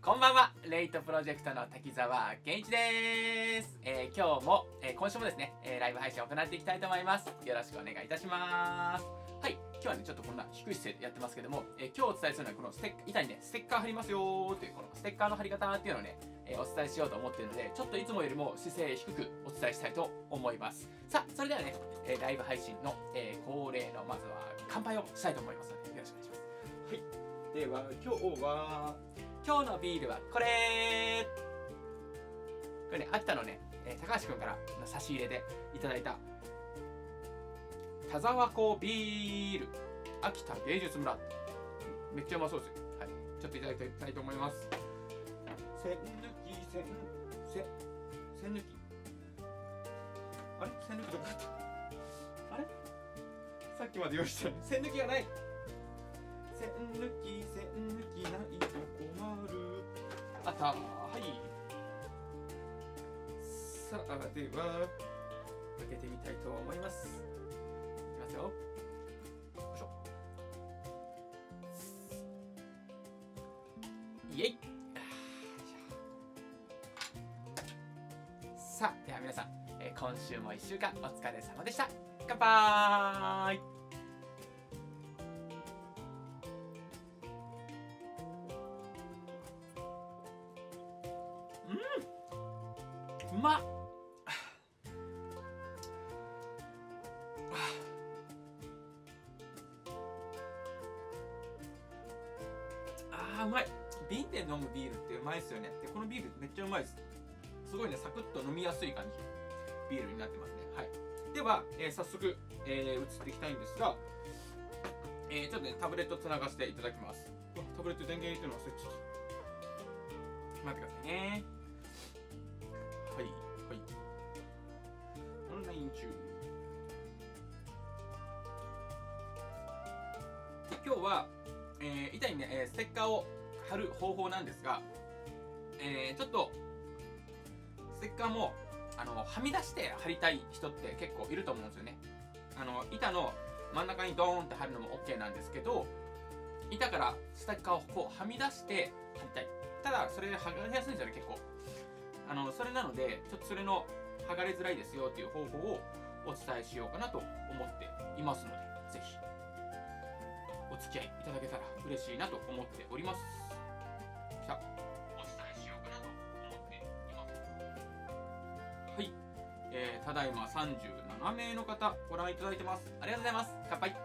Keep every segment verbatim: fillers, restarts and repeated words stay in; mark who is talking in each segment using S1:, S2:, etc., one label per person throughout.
S1: こんばんは、レイトプロジェクトの滝沢健一です。えー、今日も、えー、今週もですね、えー、ライブ配信を行っていきたいと思います。よろしくお願いいたします。はい、今日はね、ちょっとこんな低い姿勢でやってますけども、えー、今日お伝えするのはこのステッカー、板にね、ステッカー貼りますよーという、このステッカーの貼り方っていうのをね、えー、お伝えしようと思っているので、ちょっといつもよりも姿勢低くお伝えしたいと思います。さあ、それではね、えー、ライブ配信の、えー、恒例のまずは乾杯をしたいと思いますので、よろしくお願いします。はい、では今日は、今日のビールはこれこれね、秋田のね、えー、高橋くんからの差し入れでいただいた田沢湖ビール秋田芸術村、めっちゃうまそうですよ。はい、ちょっといただきたいと思います。栓抜き栓栓栓抜きあれ栓抜きどこだった？あれさっきまで用意したのに栓抜きがない。栓抜き栓抜きないと困る。あった。はい。さあ、では開けてみたいと思います。いきますよ。よいしょ。イエイ。さあ、では皆さん、えー、今週もいっしゅうかんお疲れ様でした。乾杯。うまっ。あーうまい。瓶で飲むビールってうまいですよね。でこのビールめっちゃうまいです。すごいね、サクッと飲みやすい感じビールになってますね。はい、では、えー、早速、えー、移っていきたいんですが、えー、ちょっとねタブレットつながせていただきます。タブレット電源入れてるの忘れちゃった。待ってくださいね。はいはい、オンライン中で、今日は、えー、板にね、えー、ステッカーを貼る方法なんですが、えー、ちょっとステッカーもあのはみ出して貼りたい人って結構いると思うんですよね。あの板の真ん中にドーンって貼るのも OK なんですけど、板からステッカーをこうはみ出して貼りたい。ただそれで剥がれやすいんですよね、結構。あのそれなので、ちょっとそれの剥がれづらいですよっていう方法をお伝えしようかなと思っていますので、ぜひお付き合いいただけたら嬉しいなと思っております。さあ、お伝えしようかなと思っています。はい、えー、ただいまさんじゅうななめいの方ご覧いただいてます。ありがとうございます。乾杯。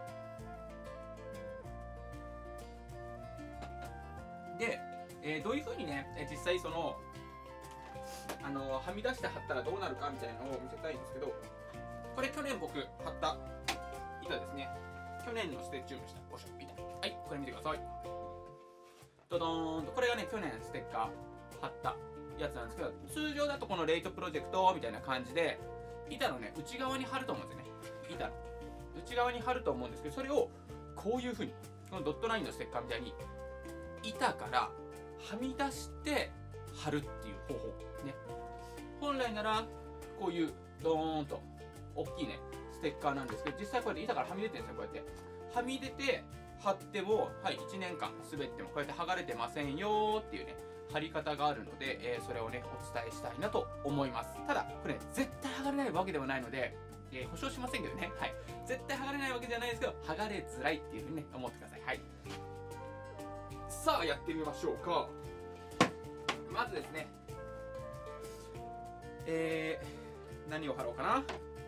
S1: で、えー、どういう風にね、実際そのあのはみ出して貼ったらどうなるかみたいなのを見せたいんですけど、これ去年僕貼った板ですね。去年のステッチューンしたおしょ板、はい、これ見てください。ドドーンと、これがね去年ステッカー貼ったやつなんですけど、通常だとこのレイトプロジェクトみたいな感じで板のね内側に貼ると思うんですよね。板の内側に貼ると思うんですけど、それをこういう風にこのドットラインのステッカーみたいに板からはみ出して貼るっていう方法ね。本来ならこういうドーンと大きいねステッカーなんですけど、実際こうやって板からはみ出てるんですよ。こうやってはみ出て貼っても、はい、いちねんかん滑ってもこうやって剥がれてませんよっていうね貼り方があるので、えー、それをねお伝えしたいなと思います。ただこれ、ね、絶対剥がれないわけではないので、えー、保証しませんけどね、はい、絶対剥がれないわけじゃないですけど、剥がれづらいっていうふうにね思ってください。はい、さあやってみましょうか。まずですね、えー、何を貼ろうかな。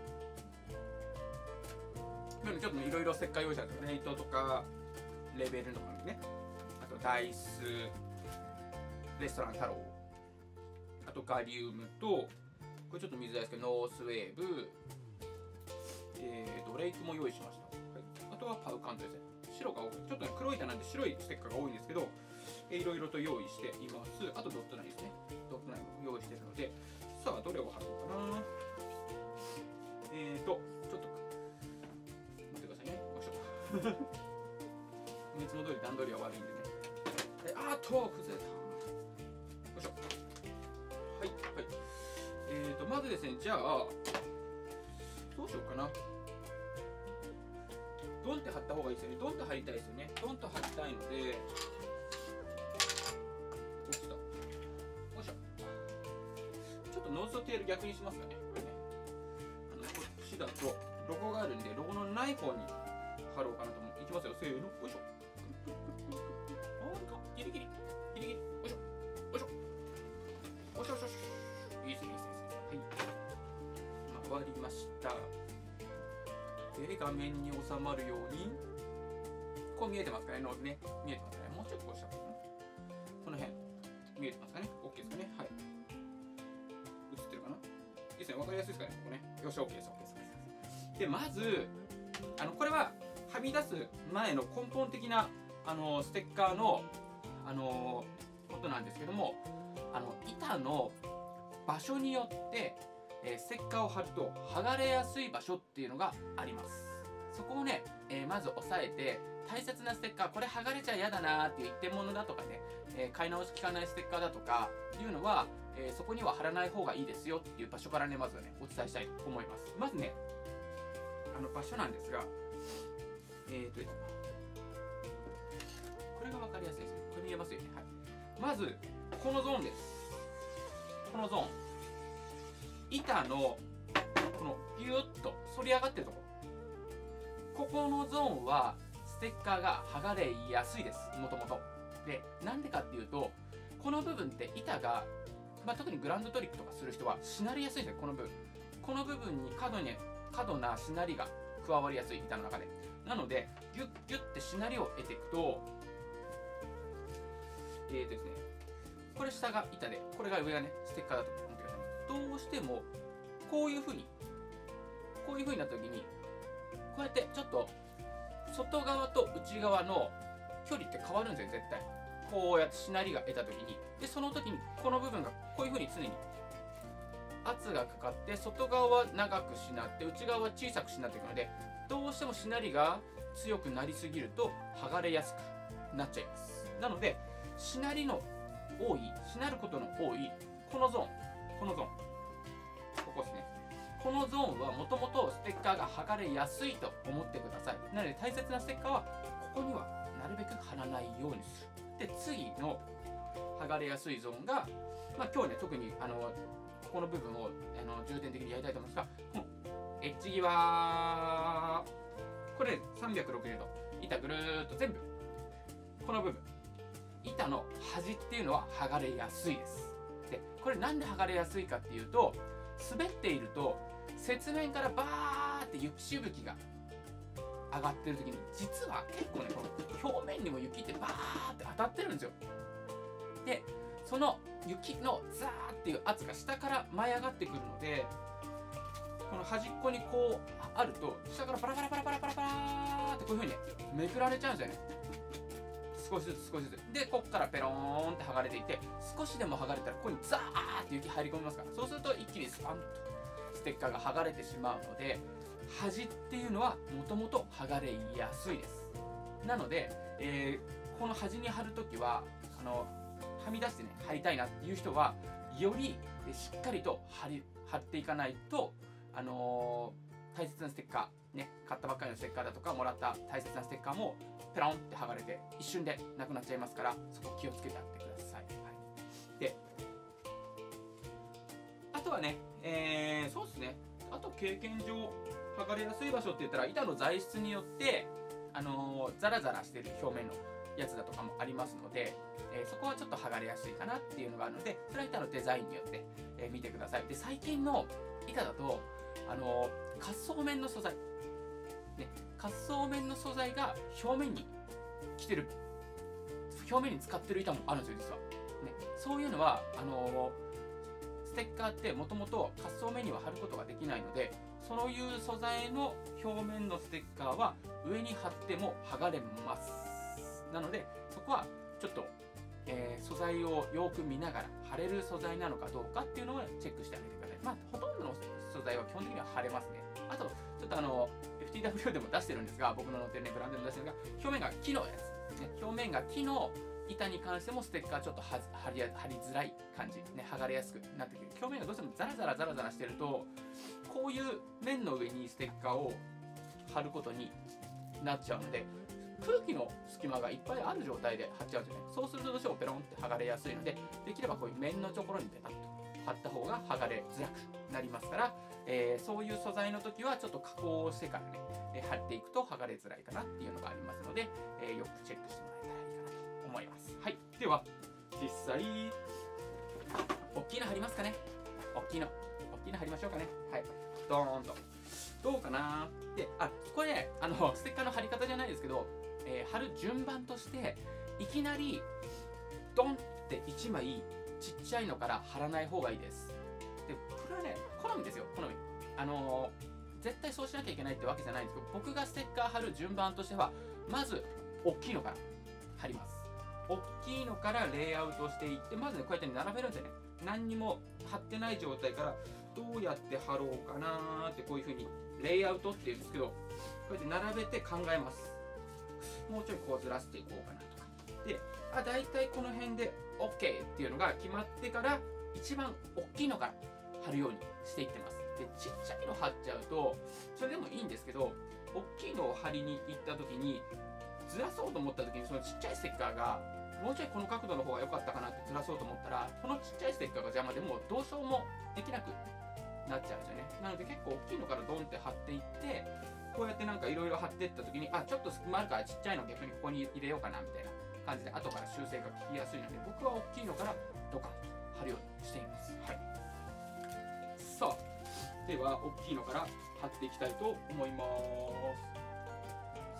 S1: ちょっといろいろステッカー用意したんですよ。レイトとかレベルとかね、あとダイス、レストラン太郎、あとガリウムと、これちょっと見づらいですけどノースウェーブ、えー、ドレイクも用意しました。はい、あとはパウカントですね。白が多い、ちょっとね黒い板なんで白いステッカーが多いんですけど、いろいろと用意しています。あとドットラインですね。ドットラインも用意しているので、さあどれを貼ろうかな。えーとちょっと待ってくださいね。よいしょ。いつも通り段取りは悪いんでね。えあーっと崩れた。よいしょ。はいはい。えーとまずですね、じゃあどうしようかな。ドンって貼った方がいいですよね。ドンと貼りたいですよね。ドンと貼りたいので、落ちた。 れ逆にしますよね。これね、あのこっちだとロゴがあるんで、ロゴのない方に貼ろうかなと思う。いきますよ、せーの、よいしょ。あー、かギリギリギリギリ、よいしょよいしょよしよしよし、いいですねいいですね。はい、回りました。で、画面に収まるように、こう見えてますかね、ノーズね、見えてますかね。もうちょっとこうしたらこの辺見えてますかね。 OK ですかね。はい、映ってるかな。いいですね、わかりやすいですかね、ここね。よし、 OK です OK です。で、まずあのこれははみ出す前の根本的なあのステッカーのあのことなんですけども、あの板の場所によって、えー、ステッカーを貼ると剥がれやすい場所っていうのがあります。そこをね、えー、まず押さえて、大切なステッカー、これ剥がれちゃ嫌だなーっていう一点物だとかね、えー、買い直し効かないステッカーだとかいうのは、えー、そこには貼らない方がいいですよっていう場所からね、まずはねお伝えしたいと思います。まずね、あの場所なんですが、えーとこれが分かりやすいですね。これ見えますよね。はい、まずこのゾーンです。このゾーン、板のこのギュッと反り上がってるところ、ここのゾーンはステッカーが剥がれやすいです、もともと。で、なんでかっていうと、この部分って板が、まあ、特にグラウンドトリックとかする人はしなりやすいんですよ。この部分この部分に角に過度なしなりが加わりやすい、板の中で。なのでギュッギュッてしなりを得ていくと、えーとですね、これ下が板で、これが上がねステッカーだと思ってください。どうしてもこういう風にこういう風になった時に、こうやってちょっと外側と内側の距離って変わるんですよ、絶対。こうやってしなりが得た時に、でその時にこの部分がこういう風に常に圧がかかって、外側は長くしなって内側は小さくしなっていくので、どうしてもしなりが強くなりすぎると剥がれやすくなっちゃいます。なのでしなりの多い、しなることの多いこのゾーン、このゾーン、ここですね。このゾーンはもともとステッカーが剥がれやすいと思ってください。なので大切なステッカーはここにはなるべく貼らないようにする。で、次の剥がれやすいゾーンが、まあ、今日ね特にあのこの部分をあの重点的にやりたいと思うんですが、このエッジ際、これさんびゃくろくじゅうど、板ぐるーっと全部この部分、板の端っていうのは剥がれやすいです。で、これなんで剥がれやすいかっていうと、滑っていると雪面からバーって雪しぶきが上がってる時に、実は結構ねこの表面にも雪ってバーって当たってるんですよ。で、その雪のザーっていう圧が下から舞い上がってくるので、この端っこにこうあると下からパラパラパラパラパラパラってこういう風にねめくられちゃうんですよね。少しずつ少しずつで、こっからペローンって剥がれていて、少しでも剥がれたらここにザーって雪入り込みますから、そうすると一気にスパンとステッカーが剥がれてしまうので、端っていうのはもともと剥がれやすいです。なので、えー、この端に貼るときはあのはみ出してね貼りたいなっていう人は、よりしっかりと貼り貼っていかないと、あのー、大切なステッカーね、買ったばっかりのステッカーだとかもらった大切なステッカーもペロンって剥がれて一瞬でなくなっちゃいますから、そこ気をつけてやってください。はい、で、あとはね、えー、そうですね、あと経験上剥がれやすい場所って言ったら、板の材質によってあのー、ザラザラしてる表面のやつだとかもありますので、えー、そこはちょっと剥がれやすいかなっていうのがあるので、それは板のデザインによって、えー、見てください。で、最近の板だとあのー、滑走面の素材、ね、滑走面の素材が表面に来てる、表面に使ってる板もあるんですよ、実は。ね、そういうのはあのー、ステッカーってもともと滑走面には貼ることができないので、そういう素材の表面のステッカーは上に貼っても剥がれます。なのでそこはちょっと、えー、素材をよく見ながら貼れる素材なのかどうかっていうのをチェックしてあげてください。まあほとんどの素材は基本的には貼れますね。あとちょっとあの エフティーダブリュー でも出してるんですが、僕の乗ってるねブランドでも出してるのが、表面が木のやつ、ね、表面が木の板に関してもステッカーちょっと貼り貼りづらい感じ、ね、剥がれやすくなってくる。表面がどうしてもザラザラザラザラしてると、こういう面の上にステッカーを貼ることになっちゃうので、空気の隙間がいっぱいある状態で貼っちゃうんですよね。そうするとどうしてもペロンって剥がれやすいので、できればこういう面のところにペタッと貼った方が剥がれづらくなりますから、えー、そういう素材の時はちょっと加工してからね、えー、貼っていくと剥がれづらいかなっていうのがありますので、えー、よくチェックしてもらえたらいいかなと思います。はい、では実際大きいの貼りますかね。大きいの大きいの貼りましょうかね。はい、ドーンとどうかな。で、あ、これね、あのステッカーの貼り方じゃないですけど、えー、貼る順番としていきなりドンっていちまいちっちゃいのから貼らない方がいいです。で、これはね、好みですよ、好み。あのー、絶対そうしなきゃいけないってわけじゃないんですけど、僕がステッカー貼る順番としては、まず大きいのから貼ります。大きいのからレイアウトしていって、まずね、こうやって並べるんですよね。何にも貼ってない状態からどうやって貼ろうかなーって、こういう風にレイアウトっていうんですけど、こうやって並べて考えます。もうちょいこうずらしていこうかなとか。で、あ、だいたいこの辺で OK っていうのが決まってから、一番大きいのから貼るようにしていってます。で、ちっちゃいの貼っちゃうと、それでもいいんですけど、大きいのを貼りに行った時に、ずらそうと思った時に、そのちっちゃいステッカーが、もうちょいこの角度の方が良かったかなってずらそうと思ったら、このちっちゃいステッカーが邪魔でもうどうしようもできなくなっちゃうんですよね。なので結構大きいのからドンって貼っていって、こうやってなんかいろいろ貼っていった時に、あ、ちょっと隙間あるからちっちゃいの逆にここに入れようかなみたいな感じで、後から修正が効きやすいので、僕は大きいのからドカンと貼るようにしています。はい。さあ、では大きいのから貼っていきたいと思います。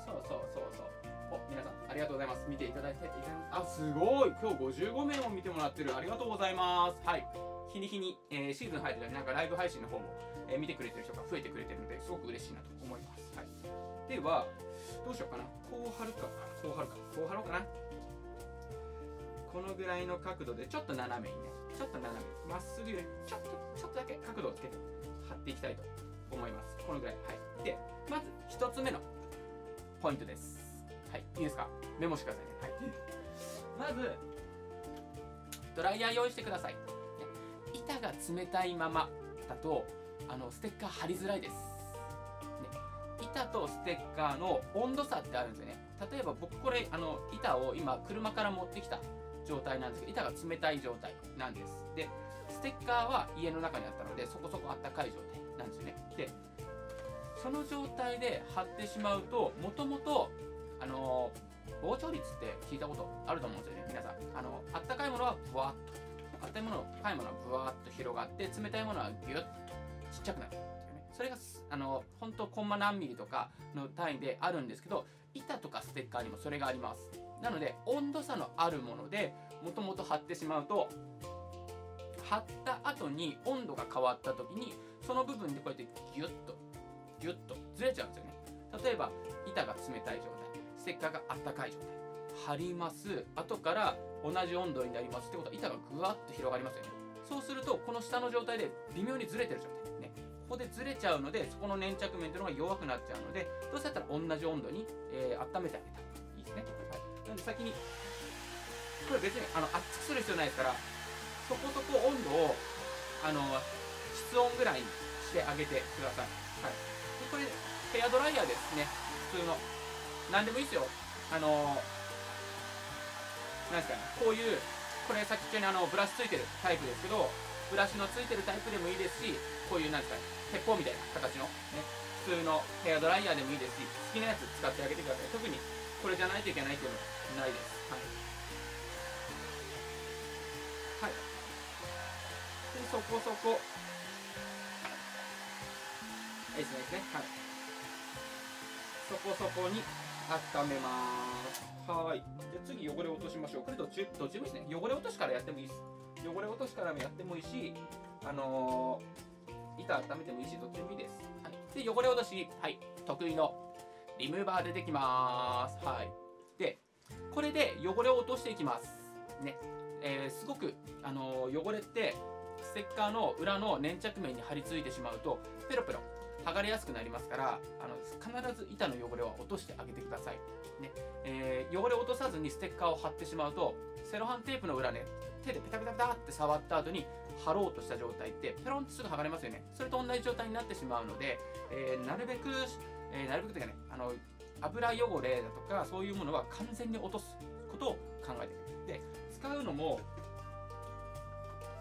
S1: そうそうそうそう。お、皆さんありがとうございます。見ていただいて、あ、すごい、今日ごじゅうごめいも見てもらってる。ありがとうございます。はい。日に日に、えー、シーズン入ってたり、なんかライブ配信の方も、えー、見てくれてる人が増えてくれてるので、すごく嬉しいなと思います。はい。では、どうしようかな。こう貼るか、こう貼るか、こう貼ろうかな。このぐらいの角度で、ちょっと斜めにね、ちょっと斜めに、まっすぐより、ちょっと、ちょっとだけ角度をつけて貼っていきたいと思います。このぐらい。はい。で、まずひとつめのポイントです。はい。いいですか？メモしてくださいね。はい。まず、ドライヤー用意してください。板が冷たいままだと、あのステッカー貼りづらいです。ね、板とステッカーの温度差ってあるんですよね。例えば僕これあの板を今車から持ってきた状態なんですけど、板が冷たい状態なんです。で、ステッカーは家の中にあったのでそこそこあったかい状態なんですよね。で、その状態で貼ってしまうと、もともとあの膨張率って聞いたことあると思うんですよね、皆さん。あのあったかいものはブワッと、あったかいものはブワーッと広がって、冷たいものはギュッとちっちゃくなるっていうね。それがあの本当コンマ何ミリとかの単位であるんですけど、板とかステッカーにもそれがあります。なので温度差のあるものでもともと貼ってしまうと、貼った後に温度が変わった時にその部分でこうやってギュッとギュッとずれちゃうんですよね。例えば板が冷たい状態、ステッカーがあったかい状態、貼ります。後から同じ温度になりますってことは、板がぐわっと広がりますよね。そうするとこの下の状態で微妙にずれてる状態ね、ここでずれちゃうので、そこの粘着面というのが弱くなっちゃうので、どうせだったら同じ温度に、えー、温めてあげたらいいですね。はい、なので先にこれ別にあの熱くする必要ないですから、そこそこ温度をあの室温ぐらいにしてあげてください。はい、でこれヘアドライヤーですね。普通の何でもいいですよ。あのなんですかね、こういうこれ先っちょにあのブラシついてるタイプですけど、ブラシのついてるタイプでもいいですし、こういうなんですかね、鉄砲みたいな形の、ね、普通のヘアドライヤーでもいいですし、好きなやつ使ってあげてください。特にこれじゃないといけないっていうのはないです。はい、はい、でそこそこいいですね、はい、そこそこに温めます。はい。じゃあ次汚れを落としましょう。これどっちどっちもいいですね。汚れ落としからやってもいいです。汚れ落としからもやってもいいし、あのー、板温めてもいいし、どっちでもいいです。はい。で汚れ落とし、はい、得意のリムーバー出てきます。はい。でこれで汚れを落としていきますね。えー、すごくあのー、汚れってステッカーの裏の粘着面に貼り付いてしまうとペロペロ剥がれやすくなりますから、あの必ず板の汚れは落としてあげてください、ねえー、汚れを落とさずにステッカーを貼ってしまうと、セロハンテープの裏ね、手でペタペタペタって触った後に貼ろうとした状態ってペロンってすぐ剥がれますよね。それと同じ状態になってしまうので、えー、なるべく、えー、なるべくというかね、あの油汚れだとかそういうものは完全に落とすことを考えてください。で使うのも、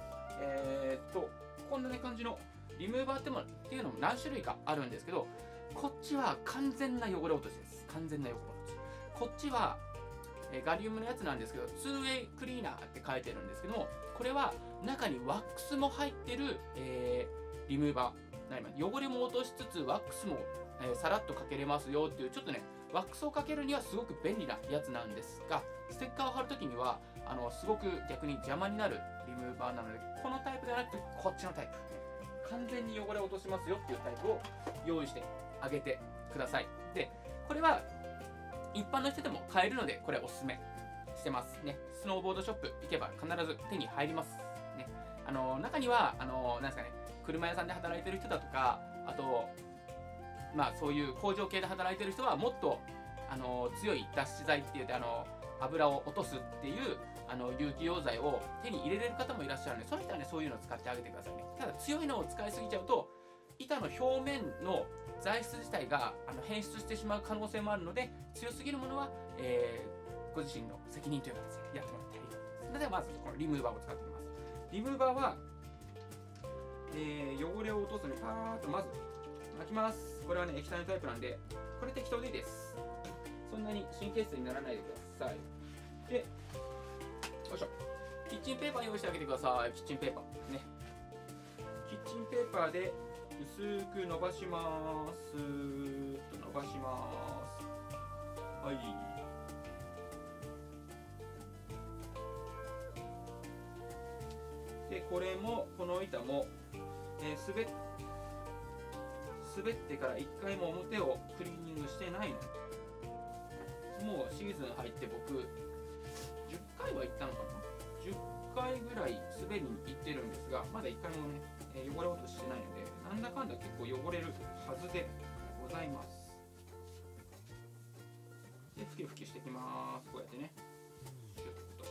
S1: えー、っとこんな、ね、感じのリムーバーってもっていうのも何種類かあるんですけど、こっちは完全な汚れ落としです。完全な汚れ落とし。こっちは、えー、ガリウムのやつなんですけど ツーウェイ クリーナーって書いてるんですけども、これは中にワックスも入ってる、えー、リムーバーなります。汚れも落としつつワックスも、えー、さらっとかけれますよっていう、ちょっとねワックスをかけるにはすごく便利なやつなんですが、ステッカーを貼るときにはあのすごく逆に邪魔になるリムーバーなので、このタイプではなくてこっちのタイプ、完全に汚れを落としますよっていうタイプを用意してあげてください。でこれは一般の人でも買えるので、これおすすめしてますね。スノーボードショップ行けば必ず手に入りますね。あの中にはあのなんですかね、車屋さんで働いてる人だとか、あとまあそういう工場系で働いてる人はもっとあの強い脱脂剤って言って、あの油を落とすっていうあの有機溶剤を手に入れれる方もいらっしゃるので、そういう人はねそういうのを使ってあげてくださいね。ただ強いのを使いすぎちゃうと板の表面の材質自体があの変質してしまう可能性もあるので、強すぎるものは、えー、ご自身の責任という形でやってもらったらいいと思います。それではまずこのリムーバーを使っていきます。リムーバーは、えー、汚れを落とすのにパーッとまず巻きます。これはね液体のタイプなんで、これ適当でいいです。そんなに神経質にならないでください。で、よいしょ、キッチンペーパー用意してあげてください。キッチンペーパーね。キッチンペーパーで薄く伸ばします。伸ばします。はい。で、これもこの板も、えー、滑っ滑ってからいっかいも表をクリーニングしてないの。もうシーズン入って僕じゅっかいは行ったのかな、じゅっかいぐらい滑りに行ってるんですが、まだいっかいもね、えー、汚れ落とししてないので、なんだかんだ結構汚れるはずでございます。で、ふきふきしていきます。こうやってね、シュッと。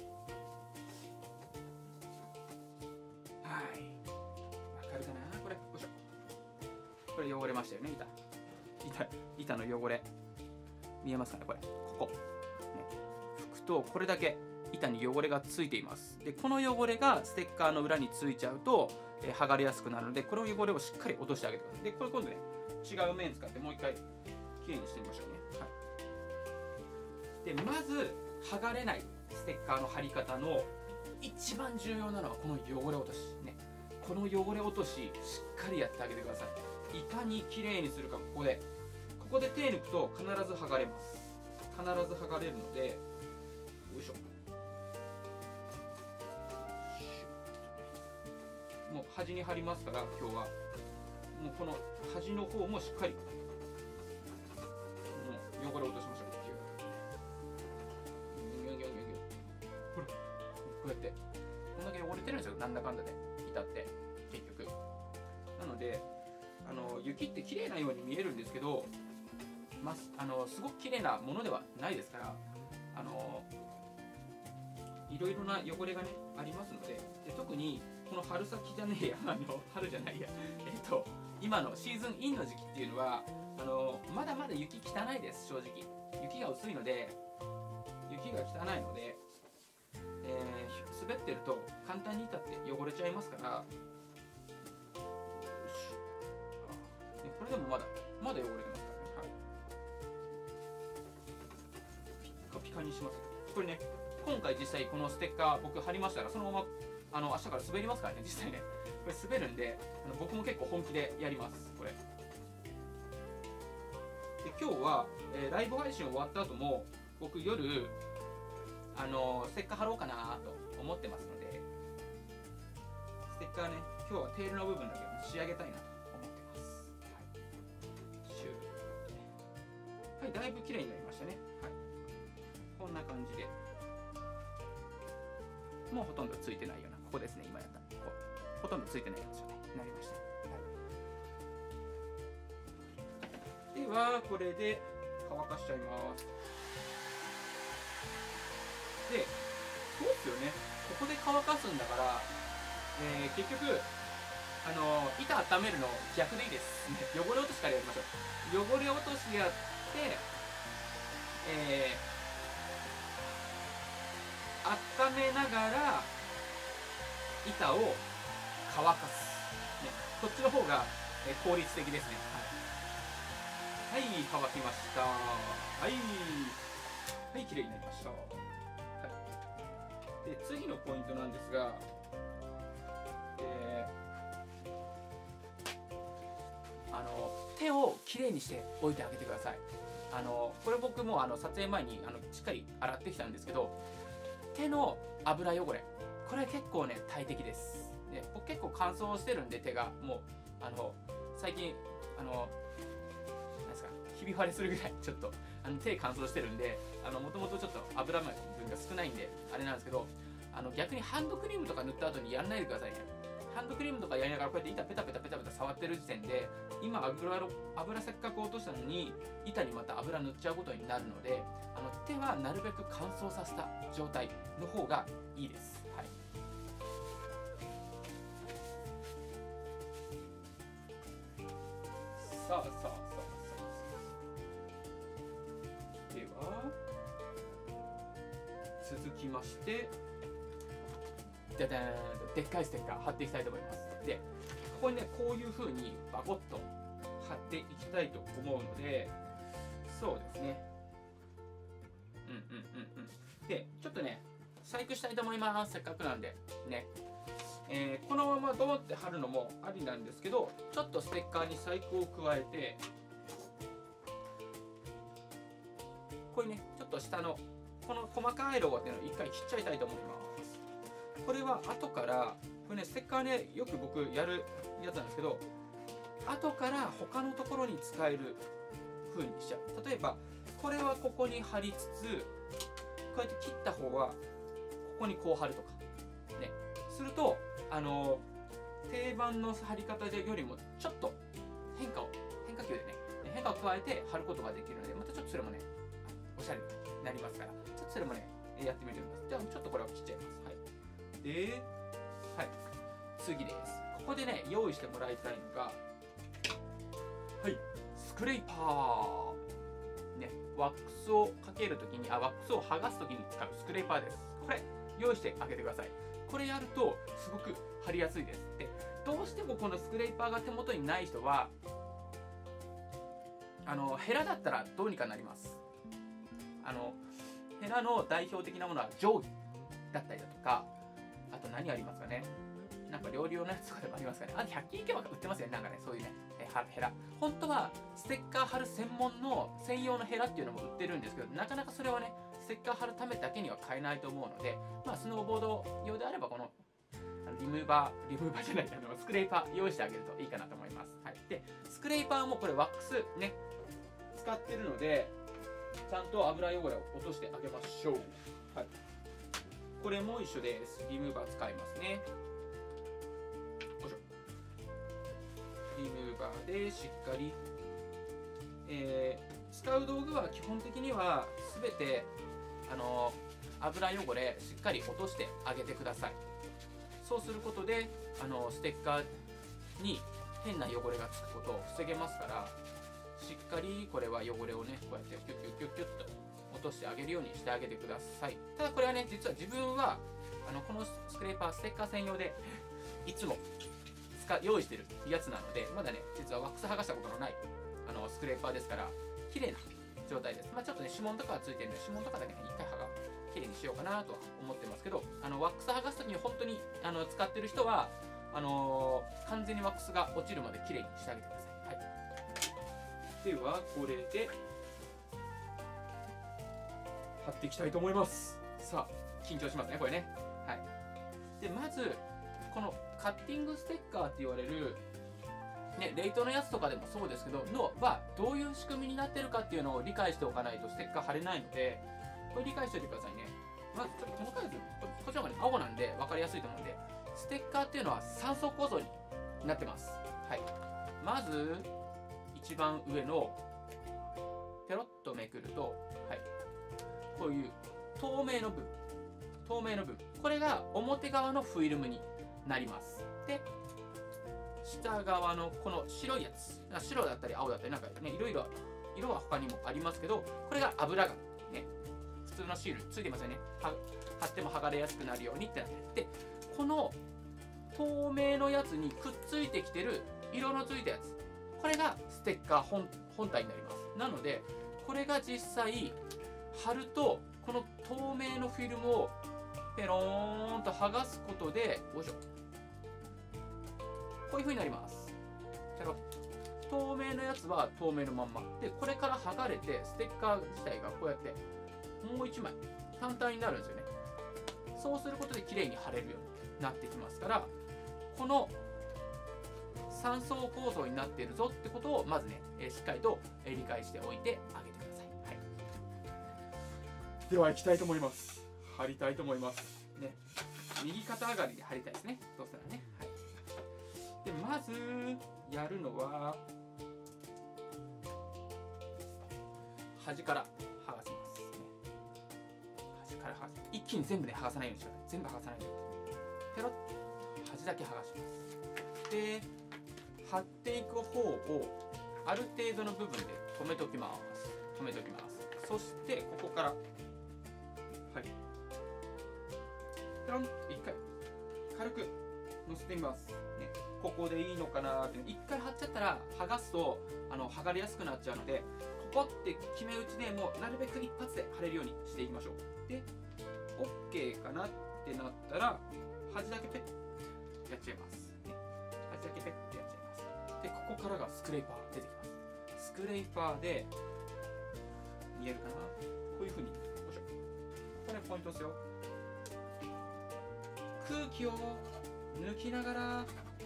S1: はい、わかるかなこれ。よいしょ。これ汚れましたよね、板板板の汚れ見えますかね、これここ、ね、拭くとこれだけ板に汚れがついています。でこの汚れがステッカーの裏についちゃうと、えー、剥がれやすくなるので、この汚れをしっかり落としてあげてください。でこれ今度ね違う面使ってもう一回きれいにしてみましょうね。はい、でまず剥がれないステッカーの貼り方の一番重要なのはこの汚れ落としね。この汚れ落とししっかりやってあげてください。いかにきれいにするか、ここでここで手抜くと必ず剥がれます。必ず剥がれるので、よいしょ、もう端に貼りますから、今日はもうこの端の方もしっかりもう汚れ落としましょう。ギュンギュンギュンギュンギュン、ほらこうやってこんだけ汚れてるんですよ、なんだかんだで板って結局。なのであの雪って綺麗なように見えるんですけど、ま、あのすごく綺麗なものではないですから、あのいろいろな汚れがねありますので、で特にこの春先じゃねえやあの春じゃないやえっと今のシーズンインの時期っていうのはあのまだまだ雪汚いです。正直雪が薄いので、雪が汚いので、えー、滑ってると簡単に板って汚れちゃいますから、これでもまだまだ汚れてますからね。はい、ピッカピカにします。これね、今回実際このステッカー僕貼りましたら、そのままあの明日から滑りますからね。実際ねこれ滑るんで、あの僕も結構本気でやります。これで今日は、えー、ライブ配信終わった後も僕夜あのステッカー貼ろうかなと思ってますので、ステッカーね今日はテールの部分だけ仕上げたいなと思ってます。はい、はい、だいぶ綺麗になりましたね。はい、こんな感じでもうほとんどついてないような、ここですね、今やったここほとんどついてないやつになりました。はい、ではこれで乾かしちゃいます。でそうですよね、ここで乾かすんだから、えー、結局あの板温めるの逆でいいです、ね、汚れ落としからやりましょう。汚れ落としやって、えー、温めながら板を乾かす、ね、こっちの方が、えー、効率的ですね。はい、はい、乾きました。はいはい、綺麗になりました。はい、で次のポイントなんですが、えー、あの手をきれいにしておいてあげてください。あのこれ僕もあの撮影前にあのしっかり洗ってきたんですけど、手の油汚れ、これ結構ね大敵です。で僕結構乾燥してるんで、手がもうあの最近あのなんですか、ひび割れするぐらいちょっとあの手乾燥してるんで、もともとちょっと油分が少ないんであれなんですけど、あの逆にハンドクリームとか塗った後にやらないでくださいね。ハンドクリームとかやりながらこうやって板ペタペタペタペタ触ってる時点で、今油の油せっかく落としたのに板にまた油塗っちゃうことになるので、あの手はなるべく乾燥させた状態の方がいいです。はい、さあさあさあさあ、では続きまして、ででーんとでっかいステッカー貼っていきたいと思います。でここにね、こういう風にバコッと貼っていきたいと思うので、そうですね、うんうんうんうん、でちょっとね細工したいと思います。せっかくなんでね、えー、このままドーンって貼るのもありなんですけど、ちょっとステッカーに細工を加えて、これねちょっと下のこの細かいロゴっていうのを一回切っちゃいたいと思います。これは後からこれね、ステッカーねよく僕やるやつなんですけど、後から他のところに使える風にしちゃう。例えばこれはここに貼りつつ、こうやって切った方はここにこう貼るとかね、するとあの定番の貼り方よりもちょっと変化を変化球でね変化を加えて貼ることができるので、またちょっとそれもねおしゃれになりますから、ちょっとそれもねやってみてみます。じゃあちょっとこれを切っちゃいます。はい、で、はい、次です。ここでね用意してもらいたいのが、はい、スクレーパーね、ワックスをかけるときにあワックスを剥がすときに使うスクレーパーです。これ用意してあげてください。これやるとすごく貼りやすいです。でどうしてもこのスクレーパーが手元にない人は、あのヘラだったらどうにかなります。あのヘラの代表的なものは定規だったりだとか、あと何ありますかね、なんか料理用のやつとかでもありますかね。あとひゃく均行けば売ってますよね、なんかね、そういうね、えヘラ。本当はステッカー貼る専門の専用のヘラっていうのも売ってるんですけど、なかなかそれはね、ステッカー貼るためだけには買えないと思うので、まあ、スノーボード用であれば、このリムーバー、リムーバーじゃない、あのスクレーパー用意してあげるといいかなと思います。はい、で、スクレーパーもこれワックスね、使ってるので、ちゃんと油汚れを落としてあげましょう。はい、これも一緒です。リムーバー使いますね。リムーバーでしっかり、えー、使う道具は基本的には全てあの油汚れしっかり落としてあげてください。そうすることであのステッカーに変な汚れがつくことを防げますから、しっかりこれは汚れをねこうやってキュッキュッキュッキュッと落としてあげるようにしてあげてください。ただこれはね、実は自分はあのこのスクレーパーステッカー専用でいつも用意してるやつなので、まだね実はワックス剥がしたことのないあのスクレーパーですから綺麗な状態です。まあ、ちょっとね指紋とかはついてるんで、指紋とかだけね一回剥が綺麗にしようかなとは思ってますけど、あのワックス剥がすときに本当にあの使ってる人はあのー、完全にワックスが落ちるまで綺麗にしてあげてください。はい、ではこれで貼っていきたいと思います。さあ緊張しますねこれね。はい、でまずこのカッティングステッカーって言われる、ね、レイトのやつとかでもそうですけどのはどういう仕組みになってるかっていうのを理解しておかないとステッカー貼れないので、これ理解しておいてくださいね。まずちょっとこのサイズこっちの方がね青なんで分かりやすいと思うんで、ステッカーっていうのはさん層構造になってます。はい、まず一番上のペロッとめくると、はい、こういう透明の部分透明の部分これが表側のフィルムになります。で下側のこの白いやつ、白だったり青だったりなんかねいろいろ色は他にもありますけど、これが油がね普通のシールついてますよね。は貼っても剥がれやすくなるようにってなってる。でこの透明のやつにくっついてきてる色のついたやつ、これがステッカー 本, 本体になります。なのでこれが実際貼ると、この透明のフィルムをペローンと剥がすことで、よいしょ、こういう風になります。透明のやつは透明のまんまで、これから剥がれてステッカー自体がこうやってもういちまい単体になるんですよね。そうすることで綺麗に貼れるようになってきますから、このさん層構造になっているぞってことをまずね、えー、しっかりと理解しておいてあげてください。はい、では行きたいと思います。貼りたいと思いますね。右肩上がりで貼りたいですね、どうしたらね。はい、でまずやるのは端から剥がしますね。端から剥がす。一気に全部ね剥がさないようにしてください。全部剥がさないように。ペロッ、端だけ剥がします。で貼っていく方をある程度の部分で止めておきます。止めておきます。そしてここからはいペロンと一回軽く乗せてみます、ね、ここでいいのかなって。一回貼っちゃったら剥がすとあの剥がれやすくなっちゃうので、ここって決め打ちでもうなるべく一発で貼れるようにしていきましょう。で OK かなってなったら端だけペッやっちゃいます、ね、端だけペッってやっちゃいます。でここからがスクレーパー出てきます。スクレーパーで見えるかな、こういう風に、よいしょ、これポイントですよ。空気を抜きながら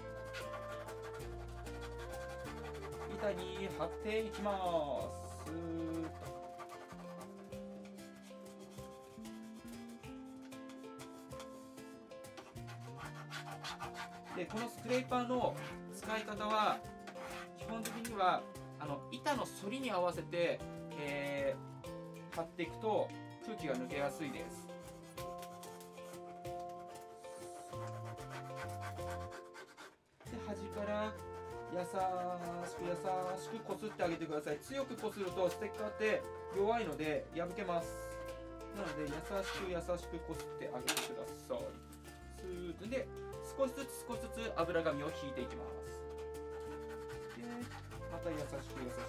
S1: 板に貼っていきます。スーッとでこのスクレーパーの使い方は基本的にはあの板の反りに合わせて、えー、貼っていくと空気が抜けやすいです。で端から優しく優しくこすってあげてください。強くこするとステッカーって弱いので破けます。なので優しく優しくこすってあげてください。スーッとで少しずつ少しずつ油紙を引いていきます。でまた優しく優し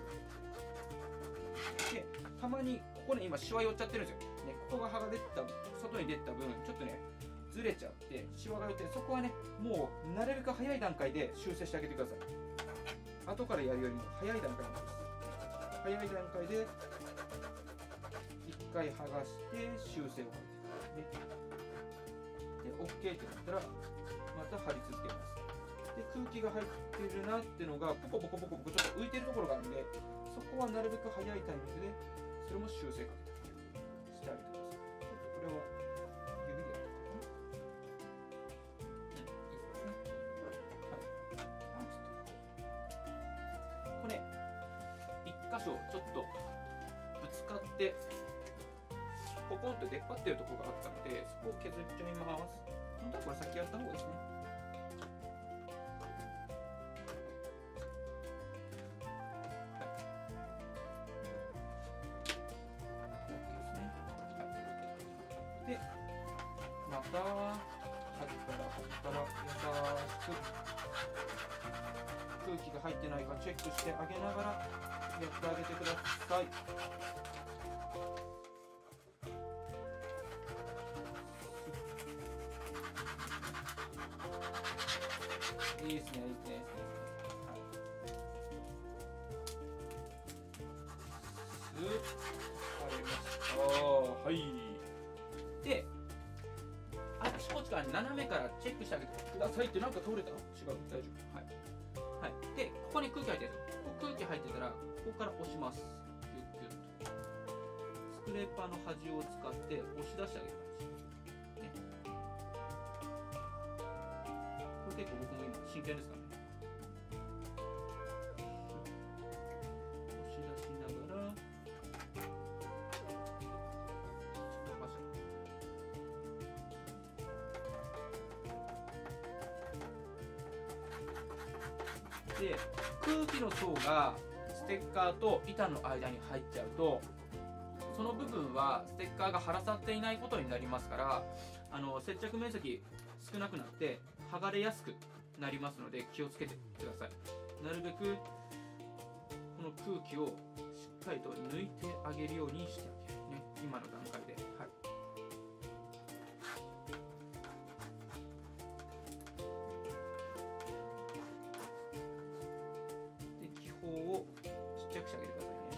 S1: くでたまにここね今シワ寄っちゃってるんですよ、ね、ここが刃が出た外に出た分ちょっとねずれちゃってシワが寄って、そこはねもうなるべく早い段階で修正してあげてください。後からやるよりも早い段階なんです。早い段階で一回剥がして修正をかけてで OK ってなったらまた貼り続けます。で空気が入ってるなっていうのがポコポコポコポコちょっと浮いてるところがあるんで、そこはなるべく早いタイミングでそれも修正かけてしてあげてください。ちょっとこれは指でやるかな。これ一箇所ちょっとぶつかってポコンと出っ張ってるところがあったので、そこを削っちゃいます。本当はこれ先やった方がいいですね。でまた端から端から優しく空気が入ってないかチェックしてあげながらやってあげてください。いいですね、いいですね、いいですね。はい。スッ貼れました。はい。で、あちこちから斜めからチェックしてあげてくださいって。なんか通れた？違う、大丈夫。はい。はい。で、ここに空気入ってる。ここ空気入ってたら、ここから押します。ギュッギュッと。スクレーパーの端を使って押し出してあげる感じ。ね。これ結構僕も今真剣ですからね。押し出しながら。で空気の層がステッカーと板の間に入っちゃうと、その部分はステッカーが貼らさっていないことになりますから、 あの接着面積少なくなって剥がれやすくなりますので気をつけてください。なるべくこの空気をしっかりと抜いてあげるようにしてあげるね、今の段階で。はい、で気泡をちっちゃくしてあげてくださいね。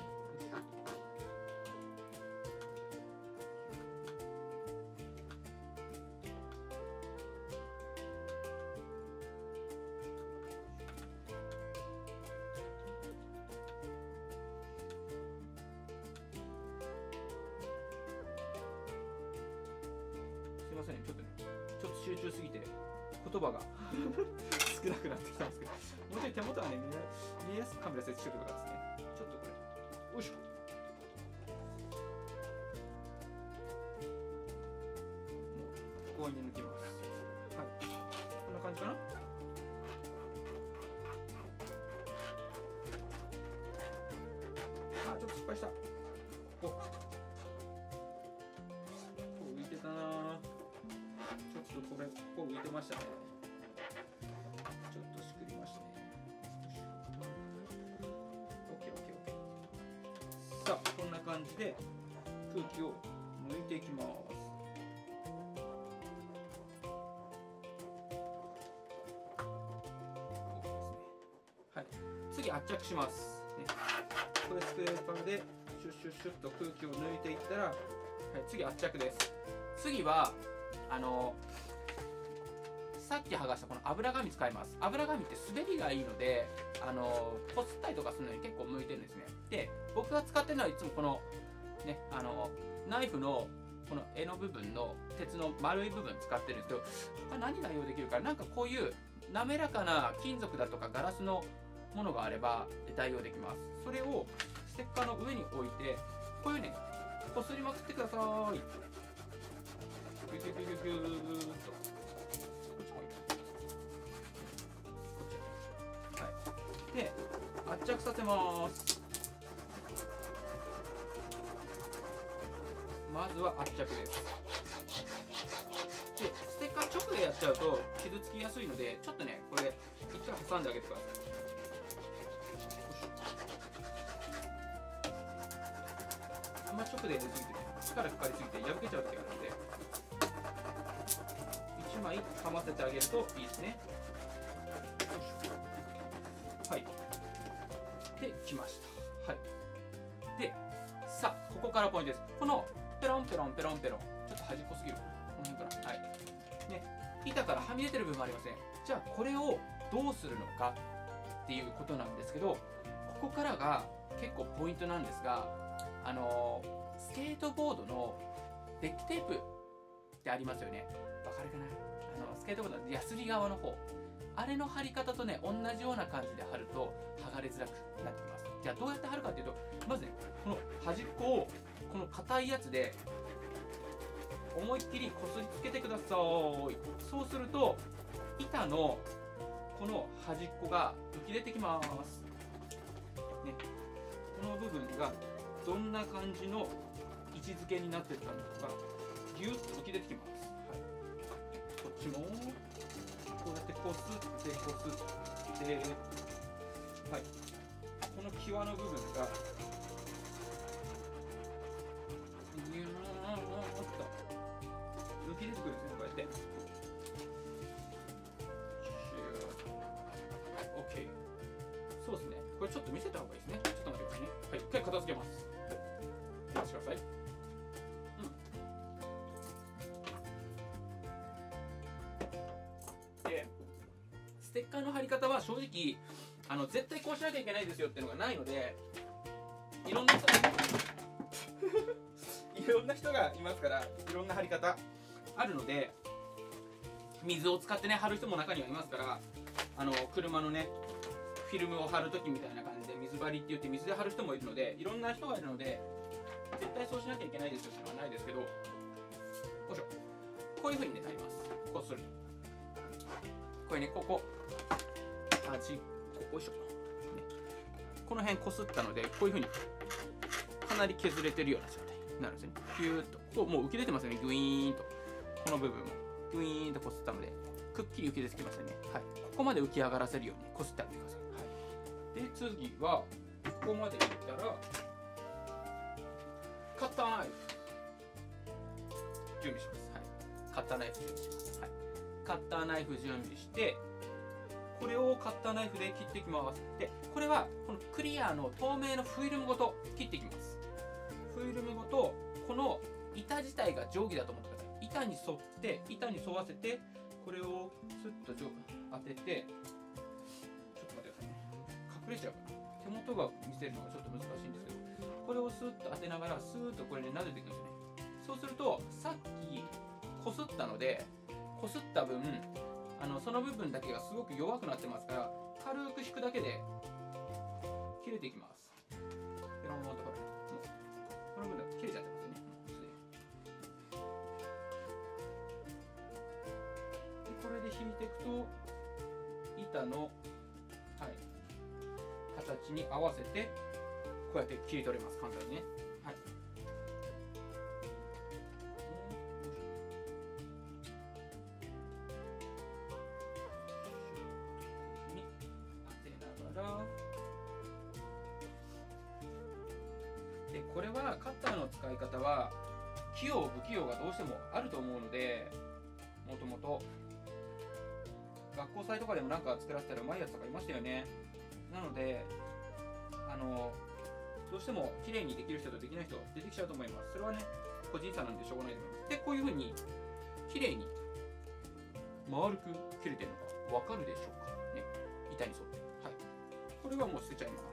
S1: すいません、ちょっとね、ちょっと集中すぎて言葉が少なくなってきたんですけど、もうちょい手元がね、見え見えやすくカメラ設置しておくとかですね。ちょっとこれ、よいしょ。もう強引に抜きます。はい、こんな感じかな。あ、ちょっと失敗した。お、浮いてたな。ちょっとこれ、ここ浮いてましたね。ちょっとしくりましたね。オッケーオッケーオッケー。さあ、こんな感じで空気を抜いていきます。はい、次圧着します、ね、これスクレーパーでシュッシュッシュッと空気を抜いていったら、はい、次圧着です。次はあのさっき剥がしたこの油紙使います。油紙って滑りがいいので、あのこすったりとかするのに結構向いてるんですね。で、僕が使ってるのはいつもこのね、あのナイフのこの柄の部分の鉄の丸い部分使ってるんですけど、これ何が用できるか、なんかこういう滑らかな金属だとかガラスのものがあれば代用できます。それをステッカーの上に置いて、こういうね、こすりまくってください。ギュギュギュギュギューっと。で、圧着させます。まずは圧着です。で、ステッカー直でやっちゃうと傷つきやすいので、ちょっとね、これ一回挟んであげてください。あんま直でやりすぎてね、力かかりすぎて破けちゃう時があるので、いちまいかませてあげるといいですね。はい。で、きました。はい。で、さあ、ここからポイントです。このペロンペロンペロンペロン、ちょっと端っこすぎる。この辺から。はい。ね、板からはみ出てる部分もありません。じゃあ、これをどうするのかっていうことなんですけど、ここからが結構ポイントなんですが、あのー、スケートボードのデッキテープってありますよね。わかるかな？あのスケートボードのヤスリ側の方。あれの貼り方とね、同じような感じで貼ると剥がれづらくなってきます。じゃあどうやって貼るかっていうと、まずね、この端っこをこの硬いやつで思いっきりこすりつけてください。そうすると板のこの端っこが浮き出てきます。ね、この部分がどんな感じの位置づけになってるかがギュッと浮き出てきます。はい、こっちもこうやってこすってこすって、はい、この際の部分がギューッと浮き出てくるんですね、こうやって。OK。そうですね。これちょっと見せた方がいいですね。ちょっと待ってくださいね。はい、一回片付けます。お待ちください。ステッカーの貼り方は正直あの絶対こうしなきゃいけないですよっていうのがないので、いろんな人がいろんな人がいますから、いろんな貼り方あるので、水を使ってね貼る人も中にはいますから、あの車のねフィルムを貼るときみたいな感じで水張りって言って水で貼る人もいるので、いろんな人がいるので絶対そうしなきゃいけないですよっていうのはないですけど、よいしょ、こういう風にねなります。こうするこれね、ここ端っこ、よいしょ、ね、この辺こすったので、こういうふうにかなり削れてるような状態になるんですね。ピューッとこうもう浮き出てますよね、グイーンと。 この部分もウィーンとこすったのでくっきり浮き出てきますよね。はい、ここまで浮き上がらせるようにこすってあげてください。はい、で次はここまでいったらカッターナイフ準備します。はい、カッターナイフ準備します。はい、カッターナイフ準備してこれをカッターナイフで切っていきます。でこれはこのクリアの透明のフィルムごと切っていきます。フィルムごとこの板自体が定規だと思ってください。板に沿って板に沿わせてこれをスッと当てて、ちょっと待ってくださいね、隠れちゃうかな、手元が見せるのがちょっと難しいんですけど、これをスッと当てながらスーッとこれで撫でていくんですね。そうするとさっきこすったのでこすった分あのその部分だけがすごく弱くなってますから、軽く引くだけで切れていきます。ペロンとこれこの部分切れちゃってますね。でこれで引いていくと板の、はい、形に合わせてこうやって切り取れます。簡単にね。はい、に当てながら、でこれはカッターの使い方は器用不器用がどうしてもあると思うので、もともと学校祭とかでもなんか作らせたらうまいやつとかいましたよね。なのであのどうしても綺麗にできる人とできない人出てきちゃうと思います。それはね個人差なんでしょうがないと思います。でこういうふうに綺麗に丸く切れてるのがわかるでしょうかね。板に沿って、はい、これはもう捨てちゃいます。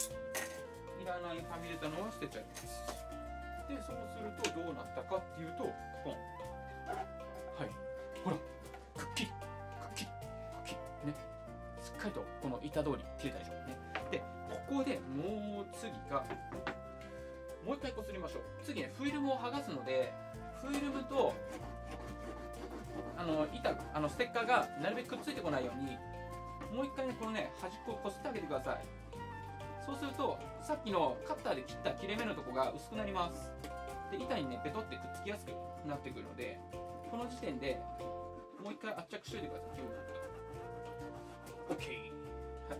S1: いらないはみ出たのは捨てちゃいます。でそうするとどうなったかっていうと、ポン、はい、ほらくっきりくっきりくっきりね、しっかりとこの板通り切れたでしょうね。でここでもう次がもう一回こすりましょう。次ねフィルムを剥がすので、フィルムとあの板あのステッカーがなるべくくっついてこないようにもう一回ねこのね端っこをこすってあげてください。そうするとさっきのカッターで切った切れ目のとこが薄くなります。で板にねベトってくっつきやすくなってくるので、この時点でもう一回圧着しといてください。OK、はい、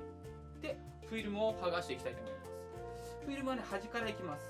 S1: でフィルムを剥がしていきたいと思います。フィルムはね端からいきます。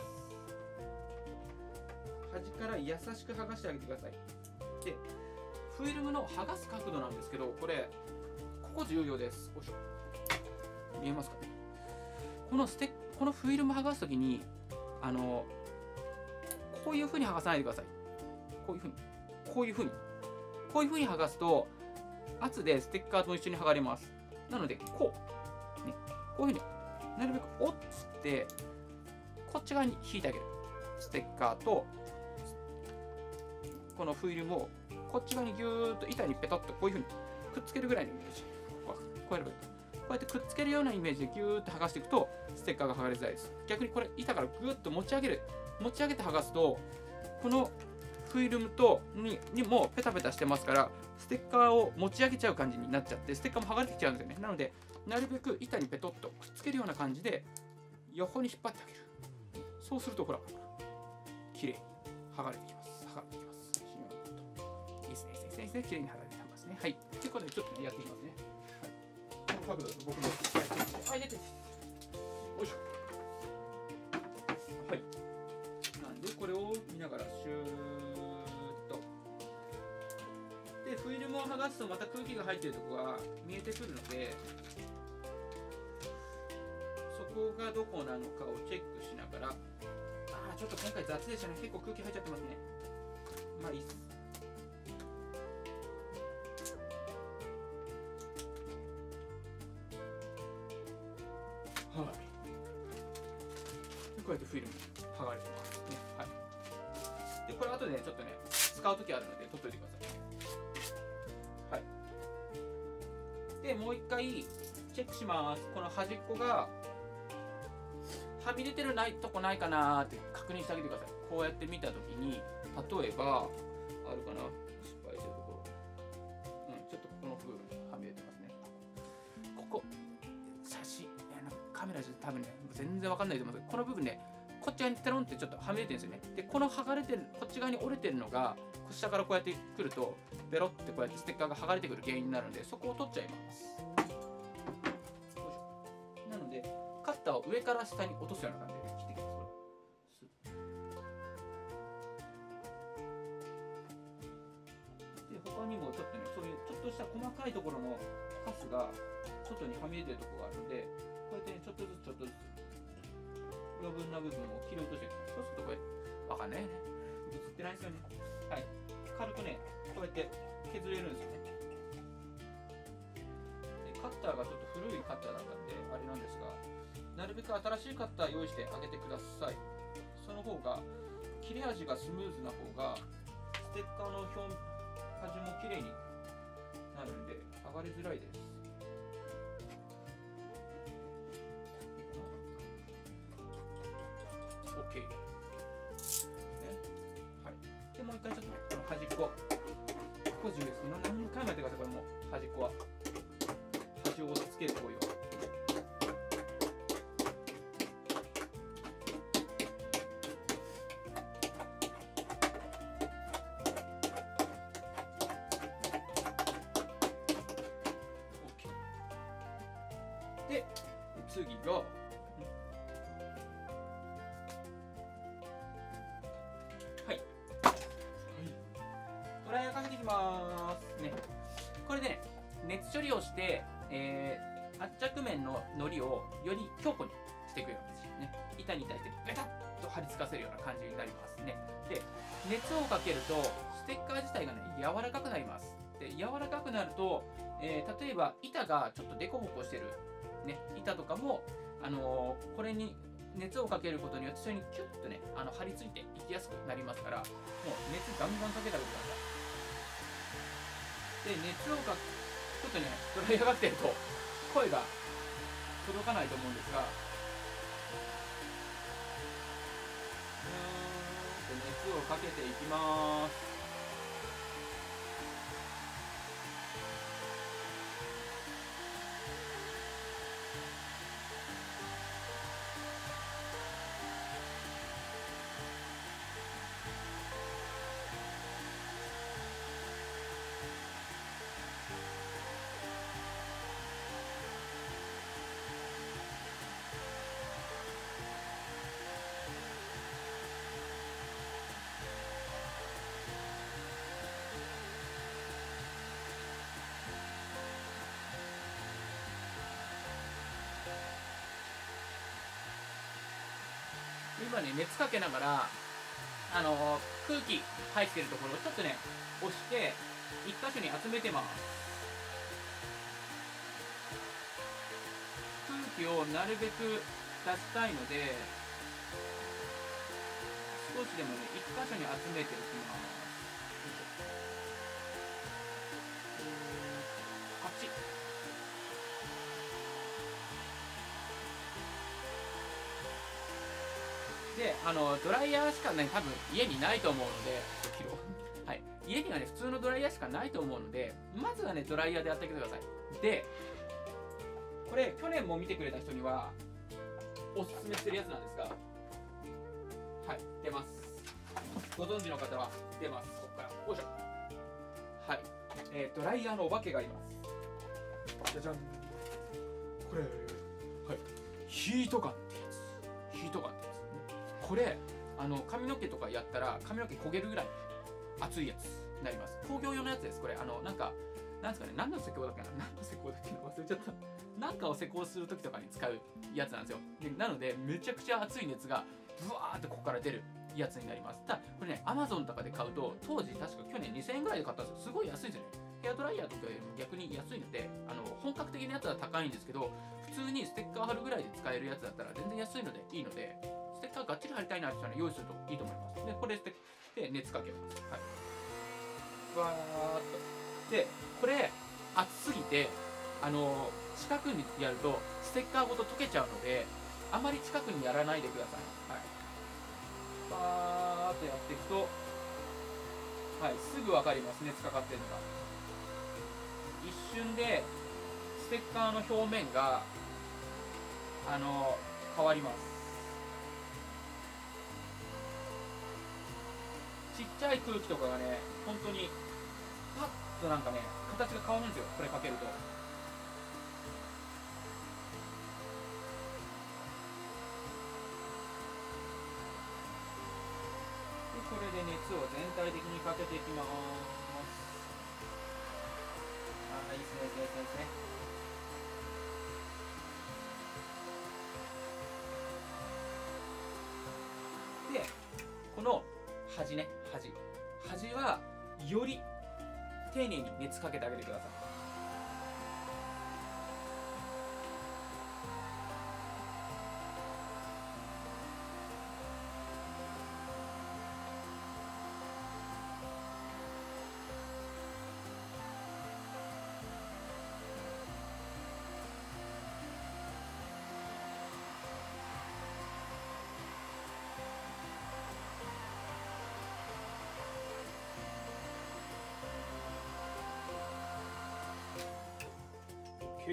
S1: 端から優しく剥がしてあげてください。でフィルムの剥がす角度なんですけど、これここ重要です。よいしょ、見えますかね。このステこのフィルム剥がすときにあのこういう風に剥がさないでください。こういう風にこういう風にこういう風に剥がすと圧でステッカーと一緒に剥がれます。なのでこう、ね、こういう風になるべく折ってこっち側に引いてあげる。ステッカーとこのフィルムをこっち側にギューッと板にペトッとこういう風にくっつけるぐらいのイメージ。こうやればいい。こうやってくっつけるようなイメージでギューッと剥がしていくとステッカーが剥がれづらいです。逆にこれ板からグーッと持ち上げる持ち上げて剥がすとこのフィルムと に, にもペタペタしてますからステッカーを持ち上げちゃう感じになっちゃってステッカーも剥がれてきちゃうんですよね。なのでなるべく板にペトッとくっつけるような感じで横に引っ張ってあげる。そうするとほら綺麗に剥がれてきます。剥がれてきます。いいですね、いいですね、いいですね、綺麗に剥がれてきますね。はい。ということでちょっと、ね、やっていきますね。この角度で僕もやってみて、あ、入れて、よいしょ。はい。なんでこれを見ながらシューッと。でフィルムを剥がすとまた空気が入っているところが見えてくるので、そこがどこなのかをチェックしながら、ああちょっと今回雑でしたね。結構空気入っちゃってますね。まあいいっす。はい、こうやってフィルム剥がれてますね。はい。でこれ後でねちょっとね使う時あるので取っといてください。はい。でもう一回チェックします。この端っこがはみ出てるないとこないかなーって確認してあげてください。こうやって見た時に例えばあるかな、失敗してるところ、うん、ちょっとここの部分はみ出てますね。ここ写真カメラじゃ多分ね全然わかんないと思うんですけど、この部分ねこっっち側にテロンってちょっとはみ出てるんですよね。でこの剥がれてる、こっち側に折れてるのが下からこうやってくるとベロってこうやってステッカーが剥がれてくる原因になるので、そこを取っちゃいます。なのでカッターを上から下に落とすような感じで切っていきます。で他にもちょっとね、そういうちょっとした細かいところのカスが外にはみ出てるところがあるので、こうやってねちょっとずつちょっとずつ余分な部分を切り落としていきます。そうするとこれわかんないよね、映ってないですよね。はい、軽くねこうやって削れるんですよね。でカッターがちょっと古いカッターだったんであれなんですが、なるべく新しいカッター用意してあげてください。その方が切れ味がスムーズな方がステッカーの表端も綺麗になるんで剥がれづらいです。OK ですね。はい。でもう一回ちょっとこの端っこ、ここ重要です。何回もやってください。これも端っこは端をつける行為は。で次がはいドライヤーかけていきますね。これで、ね、熱処理をして、えー、圧着面の糊をより強固にしていくような形ね。板に対してベタッと貼り付かせるような感じになりますね。で熱をかけるとステッカー自体がね柔らかくなります。で柔らかくなると、えー、例えば板がちょっとデコボコしてるね、板とかも、あのー、これに熱をかけることによってそれにキュッとねあの張り付いていきやすくなりますから、もう熱ガンガンかけてあげてください。で熱をかちょっとねドライヤーがってると声が届かないと思うんですが、うーんと熱をかけていきます。今ね熱かけながら、あのー、空気入ってるところをちょっとね押して一箇所に集めてます。空気をなるべく出したいので少しでもね一箇所に集めておきます。はちで、あのドライヤーしかね多分家にないと思うのではい、家にはね普通のドライヤーしかないと思うので、まずはねドライヤーでやってあげてください。でこれ去年も見てくれた人にはおすすめしてるやつなんですが、はい出ます。ご存知の方は出ます。ここからよいしょ。はい、えー、ドライヤーのお化けがあります。じゃじゃん。これ、はい、ヒートガンってやつ。ヒートガンってやつ。これあの髪の毛とかやったら髪の毛焦げるぐらい熱いやつになります。工業用のやつです。これあのなんかなんですかね、何の施工だっけな、何の施工だっけな、忘れちゃった。なんかを施工する時とかに使うやつなんですよ。でなのでめちゃくちゃ熱い熱がブワーってここから出るやつになります。ただこれね アマゾン とかで買うと当時確か去年にせんえんぐらいで買ったんですよ。すごい安いですよね。ヘアドライヤーとかよりも逆に安いので、あの本格的なやつは高いんですけど、普通にステッカー貼るぐらいで使えるやつだったら全然安いのでいいので、ステッカーがっちり貼りたいなって人は用意するといいと思います。でこれで熱かけます。はい、わーっと。でこれ熱すぎてあの近くにやるとステッカーごと溶けちゃうので、あまり近くにやらないでください。はい、バーっとやっていくと、はい、すぐ分かります。熱かかってるのが。一瞬でステッカーの表面があの変わります。 ちっちゃい空気とかがね、本当にパッとなんかね、形が変わるんですよ、これかけると。でこれで熱を全体的にかけていきます。ああ、いいですね、いいですね、いいですね。で、この端ね、端。端はより丁寧に熱かけてあげてください。はい。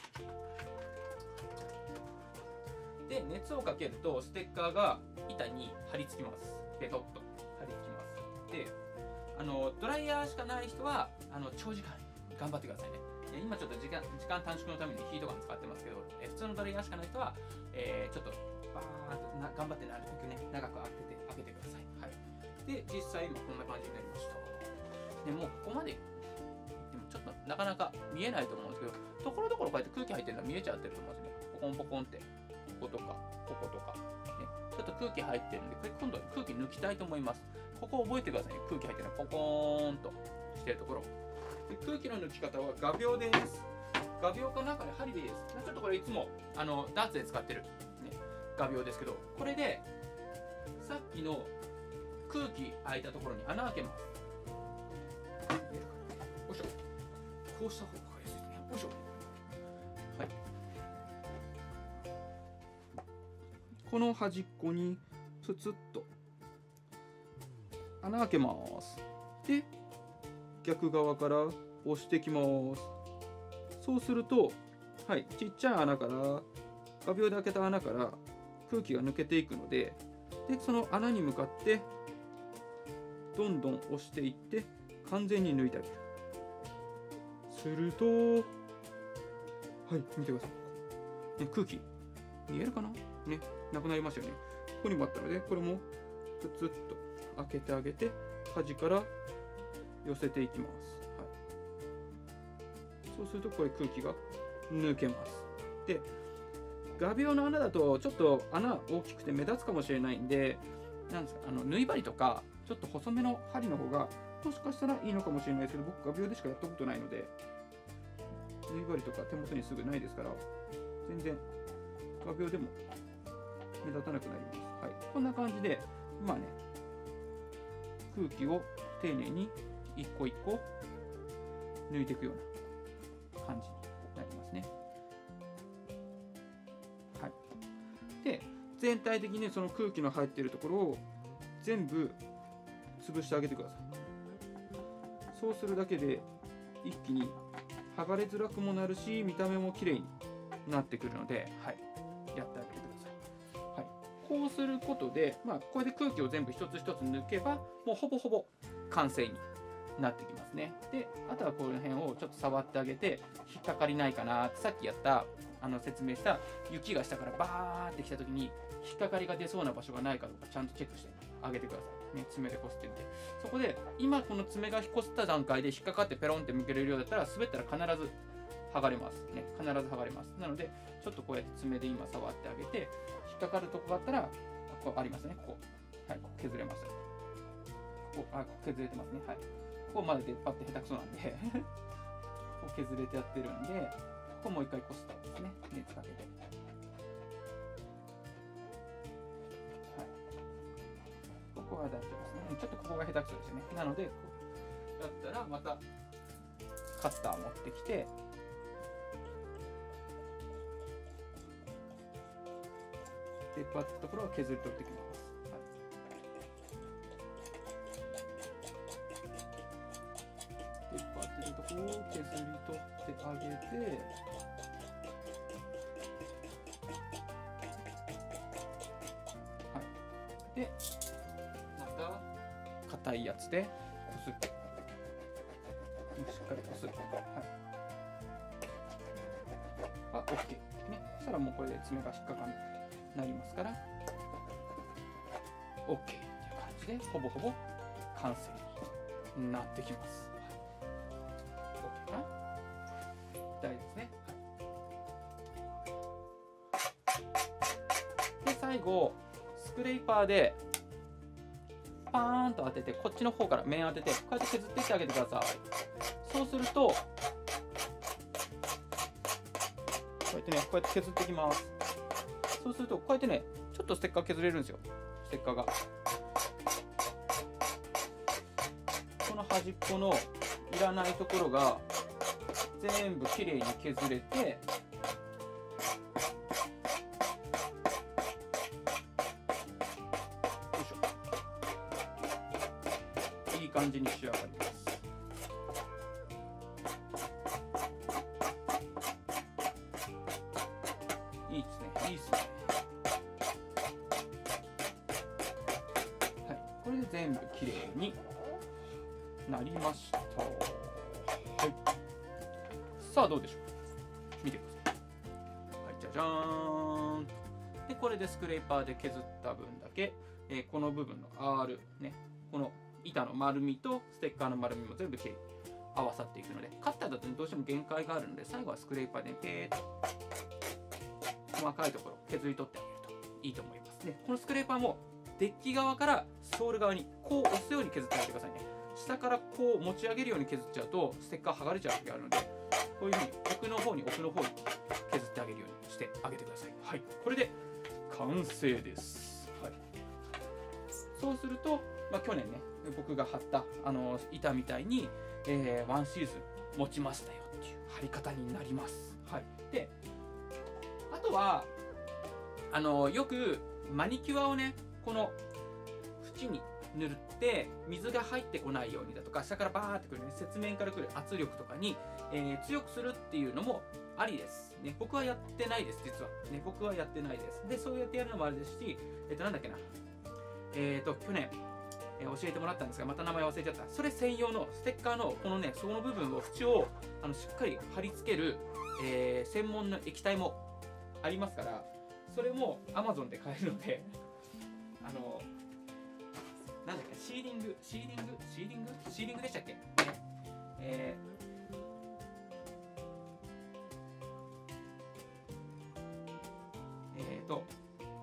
S1: で、熱をかけるとステッカーが板に貼り付きます。ペトッと貼り付きます。で、あのドライヤーしかない人はあの長時間頑張ってくださいね。今ちょっと時間時間短縮のためにヒートガン使ってますけど、え普通のドライヤーしかない人は、えー、ちょっとバーンとな頑張ってなるべくね長く開けて開けてください。はい。で、実際今こんな感じになりました。でもうここまででもちょっとなかなか見えないと思うんですけど、ところどころこうやって空気入ってるの見えちゃってると思うんですね。ポコンポコンって、こことか、こことか、ね、ちょっと空気入ってるんで、これ今度空気抜きたいと思います。ここ覚えてくださいね。空気入ってるのポコーンとしてるところ。で空気の抜き方は画鋲です。画鋲かなんかね、針でいいです。ちょっとこれいつもあのダーツで使ってる、ね、画鋲ですけど、これでさっきの空気開いたところに穴開けます。よいしょ。こうした方が分かりやすいですね。よいしょ。はい。この端っこにプツッと穴開けます。で、逆側から押してきます。そうすると、はい、ちっちゃい穴から、画鋲で開けた穴から空気が抜けていくので、で、その穴に向かってどんどん押していって完全に抜いてあげる。すると、はい、見てください。ね、空気、見えるかなね、なくなりますよね。ここにもあったので、これもプツッと開けてあげて、端から寄せていきます。はい、そうすると、これ空気が抜けます。で、画鋲の穴だと、ちょっと穴大きくて目立つかもしれないんで、なんですか、あの縫い針とか、ちょっと細めの針の方が、もしかしたらいいのかもしれないですけど、僕、画鋲でしかやったことないので、縫い針とか手元にすぐないですから、全然画鋲でも目立たなくなります。はい、こんな感じで、まあね、空気を丁寧に一個一個抜いていくような感じになりますね。はい。で、全体的にその空気の入っているところを全部潰してあげてください。そうするだけで一気に剥がれづらくもなるし、見た目も綺麗になってくるので、はい、やってあげてください。はい、こうすることで、まあ、これで空気を全部一つ一つ抜けば、もうほぼほぼ完成になってきますね。で、あとはこの辺をちょっと触ってあげて、引っかかりないかなって、さっきやったあの説明した雪が下からバーってきた時に引っかかりが出そうな場所がないかどうかちゃんとチェックしてあげてください。ね、爪でこすってみて。そこで今この爪がこすった段階で引っかかってペロンって向けれるようだったら、滑ったら必ず剥がれますね。必ず剥がれます。なのでちょっとこうやって爪で今触ってあげて、引っかかるとこがあったらここありますね。ここ、はい、ここ削れます。ここ、あ、ここ削れてますね。はい。ここまで出っ張って下手くそなんでここ削れてやってるんで、ここもう一回こすったんですね。熱かけて。ここは大丈夫ですね。ちょっとここが下手くそですよね。なので、こうやったらまたカッター持ってきて、出っ張ったところは削り取っていきます。はい、出っ張ってるところを削り取ってあげて、はい、で硬いやつでこすって、しっかりこする。はい。あ、オッケーね。そしたらもうこれで爪が引っかかんなくなりますから、オッケーっていう感じでほぼほぼ完成になってきます。オッケーかな。大丈夫ですね。で、最後スクレーパーでパーンと当てて、こっちの方から面当てて、こうやって削っていってあげてください。そうすると、こうやってね、こうやって削っていきます。そうすると、こうやってね、ちょっとステッカー削れるんですよ。ステッカーが。この端っこのいらないところが全部きれいに削れて、よいしょ。いい感じに仕上がります。いいですね。いいですね。はい。これで全部きれいになりました。はい。さあどうでしょう。見てください。はい、じゃじゃーん。でこれでスクレーパーで削った分だけ、えー、この部分の R ね、この板の丸みとステッカーの丸みも全部きれいに合わさっていくので、カッターだと、ね、どうしても限界があるので、最後はスクレーパーで、ね、ペーッと細かいところ削り取ってあげるといいと思います。でこのスクレーパーもデッキ側からソール側にこう押すように削ってあげてくださいね。下からこう持ち上げるように削っちゃうとステッカー剥がれちゃう時があるので、こういうふうに奥の方に奥の方に削ってあげるようにしてあげてください。はい、これで完成です。はい、そうすると、まあ、去年ね僕が貼ったあの板みたいに、えー、ワンシーズン持ちましたよっていう貼り方になります。はい、であとはあのよくマニキュアをねこの縁に塗って水が入ってこないようにだとか、下からバーってくるね、雪面からくる圧力とかに、えー、強くするっていうのもありです、ね、僕はやってないです実は、ね、僕はやってないです。でそうやってやるのもあれですし、えっ、ー、となんだっけなえっ、ー、と去年、えー、教えてもらったんですが、また名前忘れちゃった。それ専用のステッカーのこのねその部分を縁をあのしっかり貼り付ける、えー、専門の液体もありますから、それも Amazon で買えるのであのなんだっけ、シーリング、シーリング、シーリング、シーリングでしたっけ、ねえー、えーと、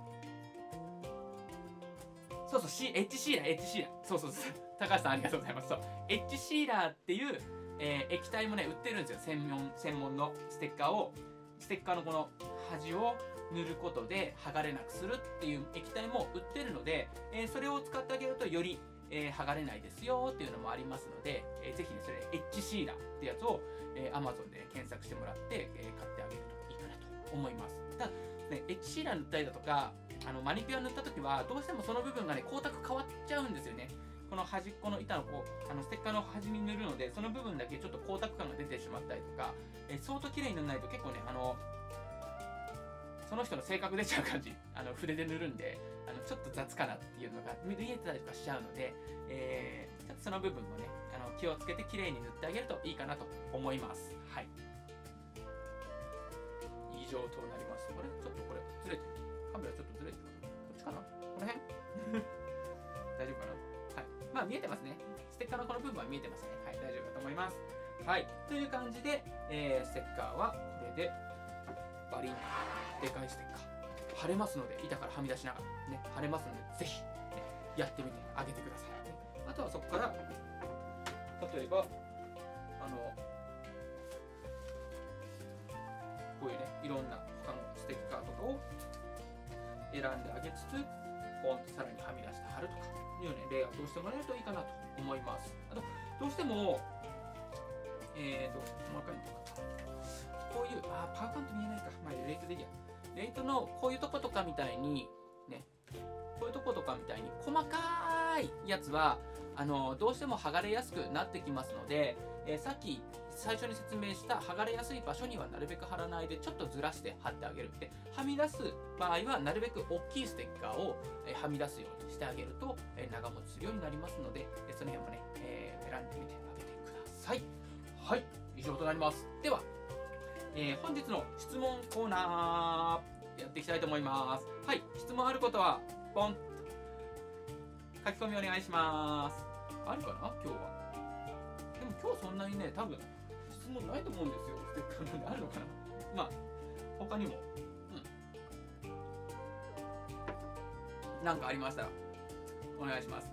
S1: そうそう、C、エッジシーラー、エッジシーラー、そうそうそう、高橋さんありがとうございます。そう、エッジシーラーっていう、えー、液体もね、売ってるんですよ。専門、専門のステッカーを、ステッカーのこの端を塗ることで剥がれなくするっていう液体も売ってるので、えー、それを使ってあげるとより、えー、剥がれないですよっていうのもありますので、えー、ぜひねそれエッジシーラーってやつを、えー、Amazon で検索してもらって、えー、買ってあげるといいかなと思います。ただ、ね、エッジシーラー塗ったりだとかあのマニキュア塗った時はどうしてもその部分がね光沢変わっちゃうんですよね。この端っこの板のこうあのステッカーの端に塗るので、その部分だけちょっと光沢感が出てしまったりとか、えー、相当綺麗に塗らないと結構ねあのその人の性格出ちゃう感じ、あの筆で塗るんであのちょっと雑かなっていうのが見えてたりとかしちゃうので、えー、ちょっとその部分もねあの気をつけて綺麗に塗ってあげるといいかなと思います。はい、以上となります。これちょっとこれずれてる、カメラちょっとずれてるかな、こっちかな、この辺大丈夫かな。はい、まあ見えてますね。ステッカーのこの部分は見えてますね。はい、大丈夫だと思います。はい、という感じで、えー、ステッカーはこれでバリンでかいステッカー貼れますので、板からはみ出しながらね貼れますので、ぜひ、ね、やってみてあげてください、ね、あとはそこから例えばあのこういうねいろんな他のステッカーとかを選んであげつつ、ポンとさらにはみ出して貼るとかいうねレイアウトをしてもらえるといいかなと思います。あとどうしてもえーと細かいのとかこういう、あー、パーカント見えないか。まあ、レイトでいいや。レイトのこういうとことかみたいに、ね、こういうとことかみたいに、細かいやつは、あの、どうしても剥がれやすくなってきますので、えー、さっき最初に説明した剥がれやすい場所にはなるべく貼らないでちょっとずらして貼ってあげる。で、はみ出す場合はなるべく大きいステッカーを、えー、はみ出すようにしてあげると、えー、長持ちするようになりますので、えー、その辺もね、えー、選んでみてあげてください。はい、以上となります。では、えー、本日の質問コーナーやっていきたいと思います。はい、質問あることはポンと書き込みお願いします。あるかな今日は。でも今日そんなにね、多分質問ないと思うんですよ。ステッカーなんであるのかな。まあ他にも、うん、なんかありましたらお願いします。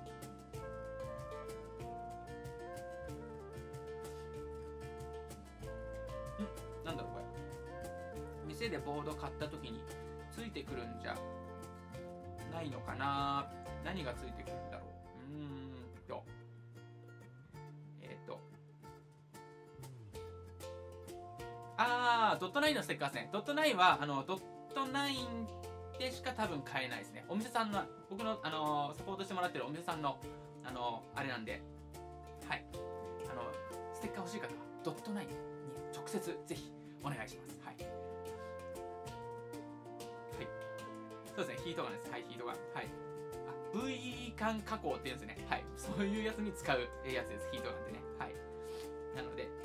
S1: んなんだろうこれ。店でボード買った時についてくるんじゃないのかな。何がついてくるんだろう。うーんとえっ、ー、とあードットナインのステッカーですね。ドットナインはあのドットナインでしか多分買えないですね。お店さんの僕の、あのー、サポートしてもらってるお店さんの、あのー、あれなんで、はい、あのステッカー欲しい方はドットナインに直接ぜひお願いします。はい、はい、そうですね。ヒートガンです。はい、ヒートガン。はい。V 感加工ってやつね。はい。そういうやつに使うやつです。ヒートガンでね。はい。なので、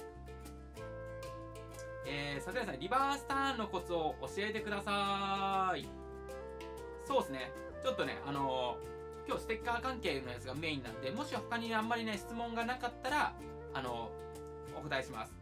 S1: えー、桜井さん、リバースターンのコツを教えてください。そうですね。ちょっとね、あのー、今日ステッカー関係のやつがメインなんで、もし他にあんまりね、質問がなかったら、あのー、お答えします。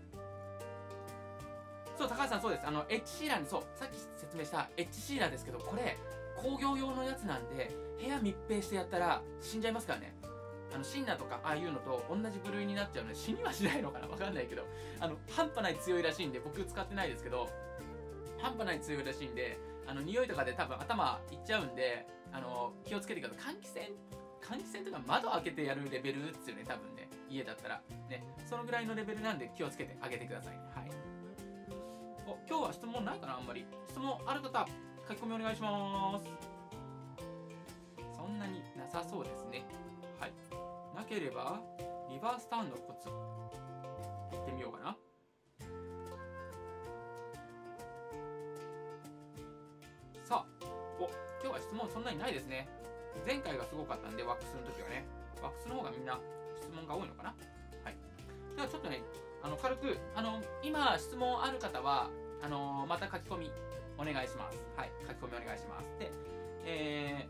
S1: そう、高橋さん、そうです。あの、エッジシーラーに、そう、さっき説明したエッジシーラーですけど、これ、工業用のやつなんで、部屋密閉してやったら死んじゃいますからね。あのシンナーとかああいうのと同じ部類になっちゃうので、死にはしないのかなわかんないけど、あの半端ない強いらしいんで、僕使ってないですけど、半端ない強いらしいんで、あの匂いとかで多分頭いっちゃうんで、あの気をつけてください。換気扇換気扇とか窓開けてやるレベルですよね、多分ね。家だったらね、そのぐらいのレベルなんで気をつけてあげてくださいね。はい。お、今日は質問ないかな。あんまり質問ある方書き込みお願いします。そんなになさそうですね。はい。なければリバースターンのコツいってみようかな。さあ、お、今日は質問そんなにないですね。前回がすごかったんで、ワックスの時はね、ワックスの方がみんな質問が多いのかな。はい。ではちょっとね、あの軽くあの今質問ある方はあのまた書き込みお願いします。はい、書き込みお願いします。で、え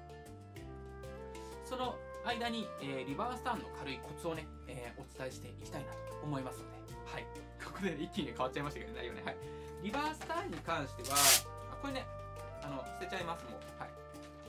S1: ー、その間に、えー、リバースターンの軽いコツをね、えー、お伝えしていきたいなと思いますので、はい、ここで一気に変わっちゃいましたけどね、内容ね。はい、リバースターンに関しては、あ、これね、あの捨てちゃいますもん。はい。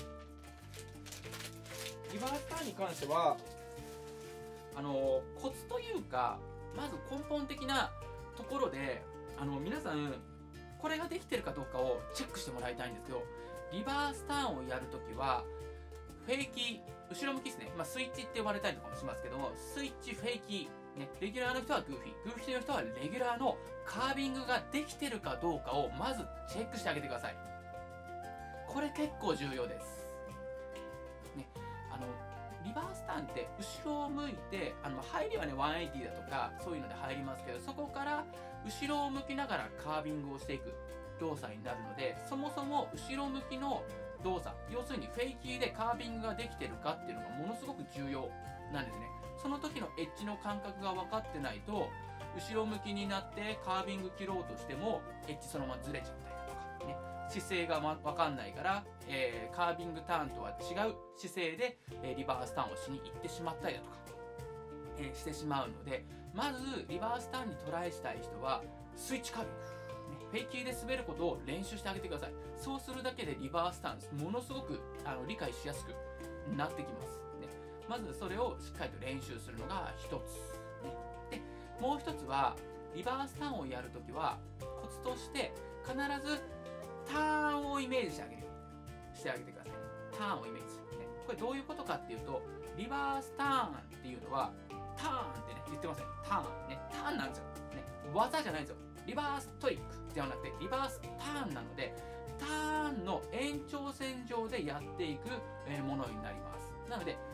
S1: リバースターンに関しては、あのコツというか、まず根本的なところで、あの皆さんこれができてるかどうかをチェックしてもらいたいんですけど、リバースターンをやるときはフェイキー、後ろ向きですね、まあ、スイッチって呼ばれたりとかもしますけども、スイッチ、フェイキー、ね、レギュラーの人はグーフィー、グーフィーの人はレギュラーのカービングができてるかどうかをまずチェックしてあげてください。これ結構重要です、ね。あのリバースターンって後ろを向いて、あの入りはねひゃくはちじゅうだとかそういうので入りますけど、そこから後ろを向きながらカービングをしていく動作になるので、そもそも後ろ向きの動作、要するにフェイキーでカービングができてるかっていうのがものすごく重要なんですね。その時のエッジの感覚が分かってないと、後ろ向きになってカービング切ろうとしてもエッジそのままずれちゃったりだとかね、姿勢が、ま、分かんないから、えー、カービングターンとは違う姿勢で、えー、リバースターンをしに行ってしまったりだとか、えー、してしまうので、まずリバースターンにトライしたい人はスイッチカービング、ね、フェイキーで滑ることを練習してあげてください。そうするだけでリバースターンものすごくあの理解しやすくなってきます、ね。まずそれをしっかりと練習するのが一つ、ね。でもう一つはリバースターンをやるときはコツとして必ずターンをイメージしてあげるしてあげてください。ターンをイメージ、ね、これどういうことかっていうと、リバースターンっていうのはターンってね言ってません、ね、ターンね、ターンなんですよ、ね、技じゃないんですよ。リバーストリックではなくてリバースターンなので、ターンの延長線上でやっていくものになります。なので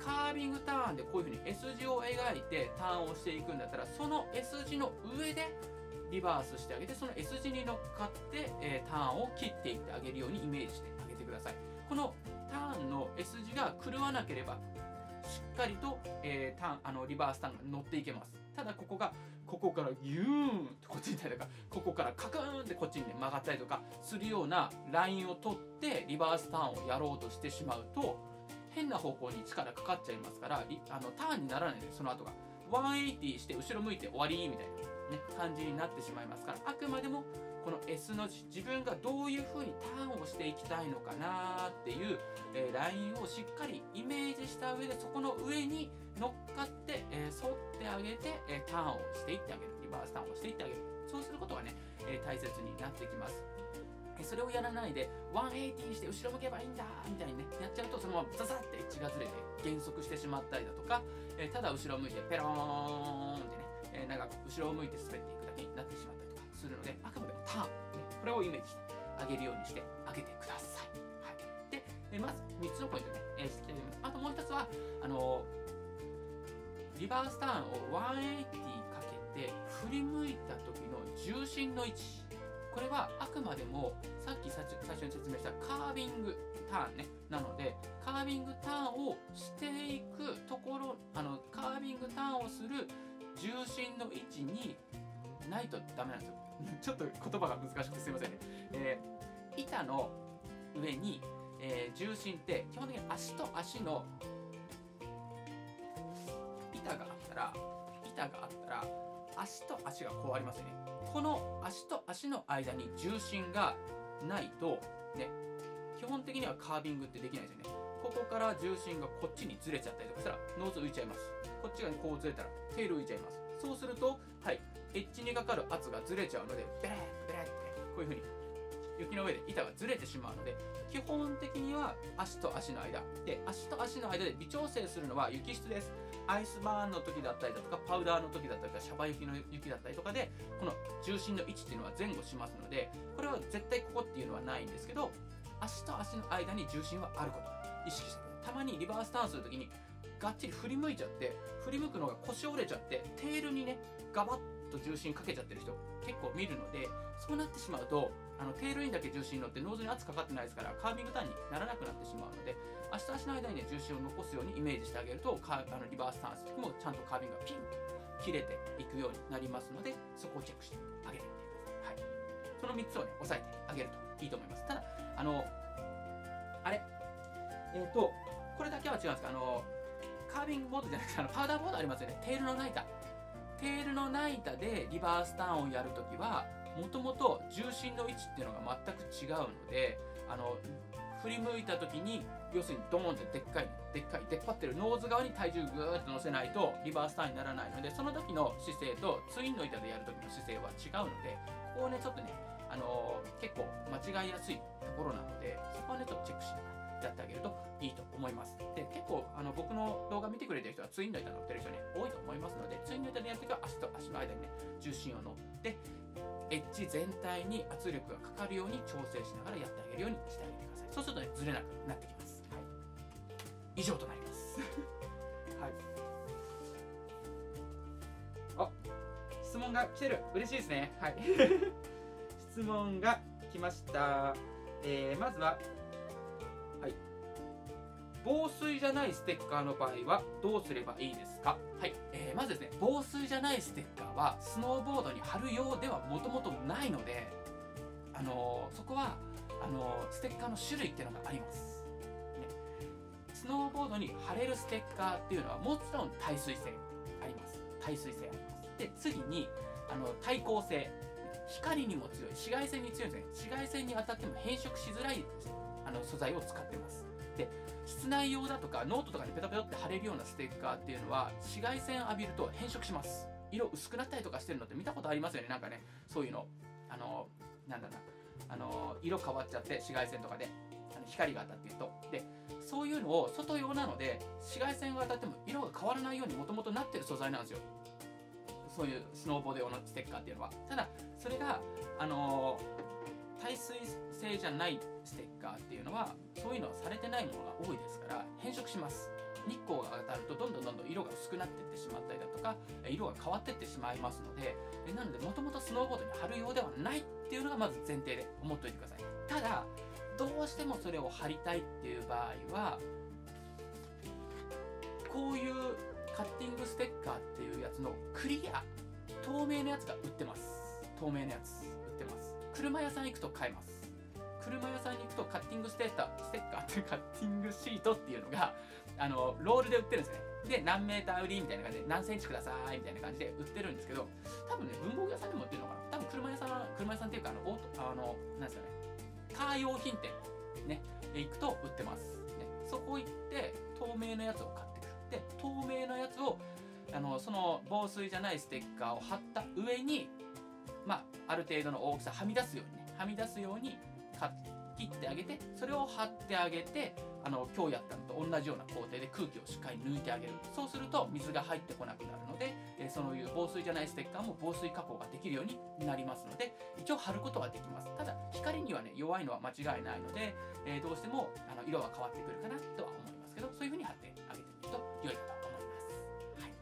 S1: カービングターンでこういうふうに S 字を描いてターンをしていくんだったら、その S 字の上でリバースしてあげて、その S 字に乗っかって、えー、ターンを切っていってあげるようにイメージしてあげてください。このターンの S 字が狂わなければしっかりと、えー、ターンあのリバースターンが乗っていけます。ただここがここからギューンとこっちに行ったりとか、ここからカクーンってこっちに、ね、曲がったりとかするようなラインを取ってリバースターンをやろうとしてしまうと、変な方向に力かかっちゃいますから、あのターンにならないで、その後がひゃくはちじゅうして後ろ向いて終わりみたいな、ね、感じになってしまいますから、あくまでもこの S の字、自分がどういう風にターンをしていきたいのかなっていう、えー、ラインをしっかりイメージした上で、そこの上に乗っかって、えー、沿ってあげて、えー、ターンをしていってあげる、リバースターンをしていってあげる、そうすることがね、えー、大切になってきます。それをやらないでひゃくはちじゅうして後ろ向けばいいんだみたいにねやっちゃうと、そのままザザって血がずれて減速してしまったりだとか、えー、ただ後ろ向いてペローンってね、えー、長く後ろを向いて滑っていくだけになってしまったりとかするので、あくまでもターン、ね、これをイメージしてあげるようにしてあげてください。はい、で、えー、まずみっつのポイントね、えー、してきております。あともうひとつはあのー、リバースターンをひゃくはちじゅうかけて振り向いた時の重心の位置、これはあくまでもさっき最初に説明したカービングターンね、なのでカービングターンをしていくところ、あのカービングターンをする重心の位置にないとダメなんですよ。ちょっと言葉が難しくてすいませんね。えー、板の上に、えー、重心って基本的に足と足の板があったら板があったら足と足がこうありますよね。この足と足の間に重心がないとね、基本的にはカービングってできないですよね。ここから重心がこっちにずれちゃったりとかしたらノーズ浮いちゃいます。こっち側にこうずれたらテール浮いちゃいます。そうすると、はい、エッジにかかる圧がずれちゃうので、ベレッベレッってこういう風に雪の上で板がずれてしまうので、基本的には足と足の間で、足と足の間で微調整するのは雪質です。アイスバーンの時だったりだとか、パウダーの時だったりとか、シャバ雪の雪だったりとかで、この重心の位置っていうのは前後しますので、これは絶対ここっていうのはないんですけど、足と足の間に重心はあること意識してください。たまにリバースターンするときにがっちり振り向いちゃって、振り向くのが腰折れちゃってテールにねガバッと重心かけちゃってる人結構見るので、そうなってしまうとあのテールにだけ重心乗ってノーズに圧かかってないですから、カービングターンにならなくなってしまうので、足と足の間に、ね、重心を残すようにイメージしてあげると、カーあのリバースターンする時もちゃんとカービングがピンと切れていくようになりますので、そこをチェックしてあげてみてください。はい、そのみっつをね押さえてあげるといいと思います。ただあのあれえっ、ー、とこれだけは違うんですか、あのカービングボードじゃなくてあのパウダーボードありますよね。テールのない板テールのない板でリバースターンをやるときは、もともと重心の位置っていうのが全く違うので、あの振り向いたときに要するにドーンってでっかいでっかい出っ張ってるノーズ側に体重ぐーっと乗せないとリバースターンにならないので、その時の姿勢とツインの板でやる時の姿勢は違うので、ここをねちょっとね、あのー、結構間違いやすいところなので、そこはねちょっとチェックしながらやってあげるといいと思います。で、結構あの僕の動画見てくれてる人はツインの板乗ってる人ね多いと思いますので、ツインの板でやるときは足と足の間にね重心を乗ってエッジ全体に圧力がかかるように調整しながらやってあげるようにしてあげてください。そうするとねずれなくなってきます。はい、以上となりますはい、あ、質問が来てる、嬉しいですね。はい質問が来ました。えー、まずははい、防水じゃないステッカーの場合はどうすればいいですか。はい、えー、まずですね、防水じゃないステッカーはスノーボードに貼るようではもともとないので、あのー、そこはあのー、ステッカーの種類っていうのがあります、ね、スノーボードに貼れるステッカーっていうのはもちろん耐水性あります。耐水性あります。で、次にあの耐光性、光にも強い、紫外線に強いんですね。紫外線に当たっても変色しづらいあの素材を使ってます。で、室内用だとかノートとかにペタペタって貼れるようなステッカーっていうのは紫外線浴びると変色します。色薄くなったりとかしてるのって見たことありますよね。なんかね、そういうのあのなんだろうな、あの色変わっちゃって紫外線とかであの光が当たっていると、でそういうのを外用なので紫外線が当たっても色が変わらないようにもともとなってる素材なんですよ。そういうスノーボード用のステッカーっていうのは。ただそれがあのー、耐水性じゃないステッカーっていうのはそういうのはされてないものが多いですから変色します。 日光が当たるとどんどんどんどん色が薄くなっていってしまったりだとか、色が変わっていってしまいますので、なのでもともとスノーボードに貼るようではないっていうのがまず前提で思っておいてください。ただどうしてもそれを貼りたいっていう場合は、こういうカッティングステッカーっていうやつのクリア透明のやつが売ってます。透明のやつ売ってます。車屋さん行くと買えます。車屋さんに行くとカッティングステッカーステッカーっていうカッティングシートっていうのがあのロールで売ってるんですね。で何メーター売りみたいな感じで何センチくださいみたいな感じで売ってるんですけど、多分ね文房具屋さんでも売ってるのかな。多分車屋さんは車屋さんっていうかあのオートあのなんですかね、カー用品店ね行くと売ってます、ね、そこ行って透明のやつを買ってくる。で透明のやつをあのその防水じゃないステッカーを貼った上に、まあ、ある程度の大きさはみ出すようにねはみ出すように切ってあげて、それを貼ってあげて、あの今日やったのと同じような工程で空気をしっかり抜いてあげる。そうすると水が入ってこなくなるので、えー、そういう防水じゃないステッカーも防水加工ができるようになりますので、一応貼ることはできます。ただ光にはね弱いのは間違いないので、えー、どうしてもあの色は変わってくるかなとは思いますけど、そういう風に貼ってあげてみると良いかと思います。はい、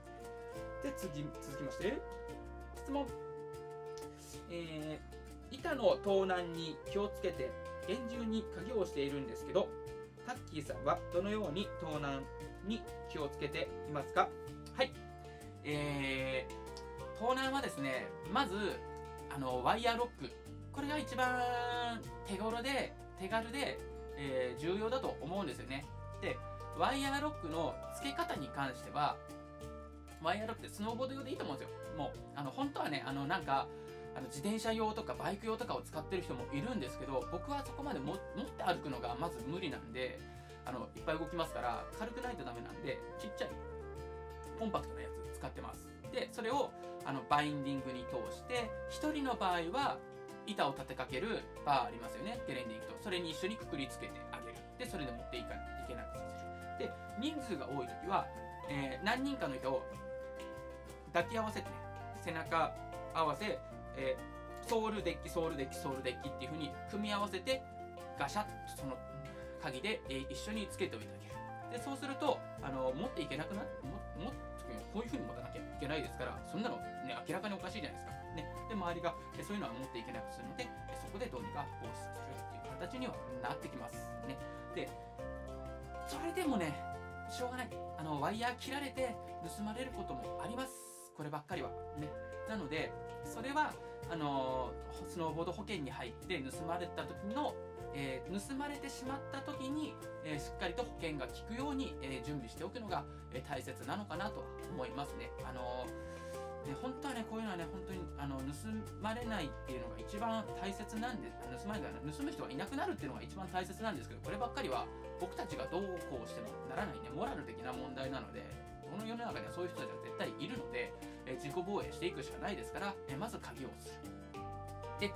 S1: で次続きまして質問、えー、板の盗難に気をつけて厳重に鍵をしているんですけど、タッキーさんはどのように盗難に気をつけていますか？はい、えー、盗難はですね、まずあのワイヤーロック、これが一番手頃で手軽で、えー、重要だと思うんですよね。でワイヤーロックの付け方に関しては、ワイヤーロックってスノーボード用でいいと思うんですよ。もうあの本当はね、あのなんかあの自転車用とかバイク用とかを使ってる人もいるんですけど、僕はそこまでも持って歩くのがまず無理なんで、あのいっぱい動きますから軽くないとダメなんで、ちっちゃいコンパクトなやつ使ってます。でそれをあのバインディングに通して、ひとりの場合は板を立てかけるバーありますよね、ゲレンデ行くと。それに一緒にくくりつけてあげる。でそれで持っていかないといけなくさせる。で人数が多い時は、えー、何人かの人を抱き合わせてね、背中合わせ、えー、ソールデッキソールデッキソールデッキっていう風に組み合わせてガシャッとその鍵で、えー、一緒につけておいてあげる。でそうするとあの持っていけなくなってももこういう風に持たなきゃいけないですから、そんなの、ね、明らかにおかしいじゃないですか、ね、で周りがえそういうのは持っていけなくするので、えそこでどうにか防止させるっていう形にはなってきますね。でそれでもねしょうがない、あのワイヤー切られて盗まれることもあります、こればっかりはね。なのでそれはあのー、スノーボード保険に入って盗まれた時の、えー、盗まれてしまった時に、えー、しっかりと保険が効くように、えー、準備しておくのが、えー、大切なのかなとは思いますね。あのー、ね本当はねこういうのはね本当にあの盗まれないっていうのが一番大切なんで、盗まれない盗む人がいなくなるっていうのが一番大切なんですけど、こればっかりは僕たちがどうこうしてもならないねモラル的な問題なので、この世の中にはそういう人たちが絶対いるので、えー、自己防衛していくしかないですから、えー、まず鍵をする。で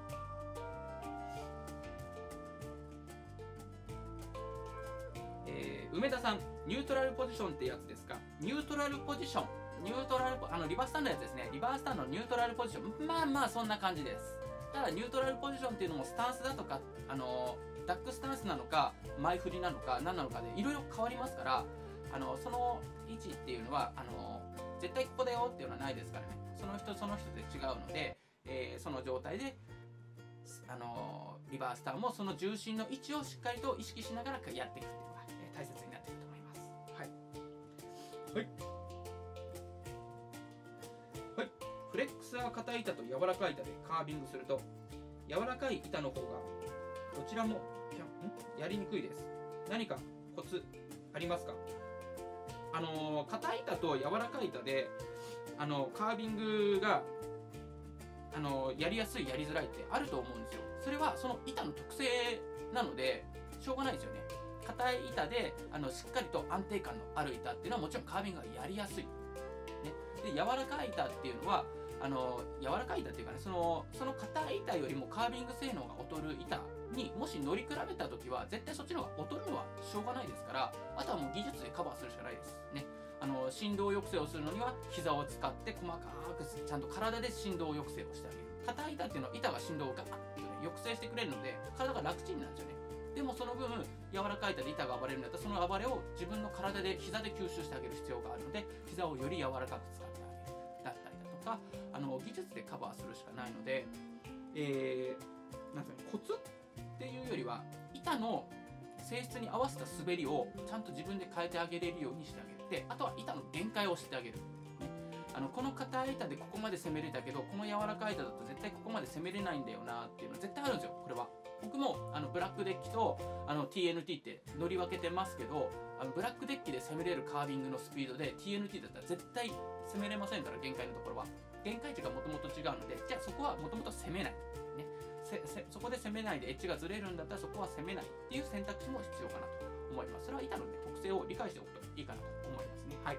S1: えー、梅田さん、ニュートラルポジションってやつですか？ニュートラルポジション、ニュートラルポあのリバースタンのやつですね。リバースタンのニュートラルポジション、まあまあそんな感じです。ただニュートラルポジションっていうのもスタンスだとか、あのー、ダックスタンスなのか前振りなのか何なのかでいろいろ変わりますから、あのその位置っていうのはあの絶対ここだよっていうのはないですからね。その人その人で違うので、えー、その状態であのリバースターもその重心の位置をしっかりと意識しながらやっていくっていうのが、えー、大切になっていると思います。はいはいはい。フレックスは硬い板と柔らかい板でカービングすると、柔らかい板の方がどちらもやりにくいです。何かコツありますか？あの硬い板と柔らかい板であのカービングがあのやりやすいやりづらいってあると思うんですよ。それはその板の特性なのでしょうがないですよね。硬い板であのしっかりと安定感のある板っていうのはもちろんカービングがやりやすい、ね、で柔らかい板っていうのはあの柔らかい板っていうかね、そのその硬い板よりもカービング性能が劣る板にもし乗り比べた時は絶対そっちの方が劣るのはしょうがないですから、あとはもう技術でカバーするしかないですね。あの振動抑制をするのには膝を使って細かくちゃんと体で振動抑制をしてあげる。硬い板っていうのは板が振動をガーッと、ね、抑制してくれるので体が楽ちんなんですよね。 でもその分柔らかい板で板が暴れるんだったら、その暴れを自分の体で膝で吸収してあげる必要があるので、膝をより柔らかく使ってあげるだったりだとか、あの技術でカバーするしかないので、えー、なんていうの、コツっていうよりは板の性質に合わせた滑りをちゃんと自分で変えてあげれるようにしてあげる。で、あとは板の限界を知ってあげる、ね、あのこの硬い板でここまで攻めれたけど、この柔らかい板だと絶対ここまで攻めれないんだよなっていうのは絶対あるんですよ。これは僕もあのブラックデッキとあの ティーエヌティー って乗り分けてますけど、あのブラックデッキで攻めれるカービングのスピードで ティーエヌティー だったら絶対攻めれませんから、限界のところは。限界値がもともと違うので、じゃあそこはもともと攻めない、ね、せせそこで攻めないでエッジがずれるんだったら、そこは攻めないっていう選択肢も必要かなと思います。それは板の、ね、特性を理解しておくといいかなと思いますね。はい。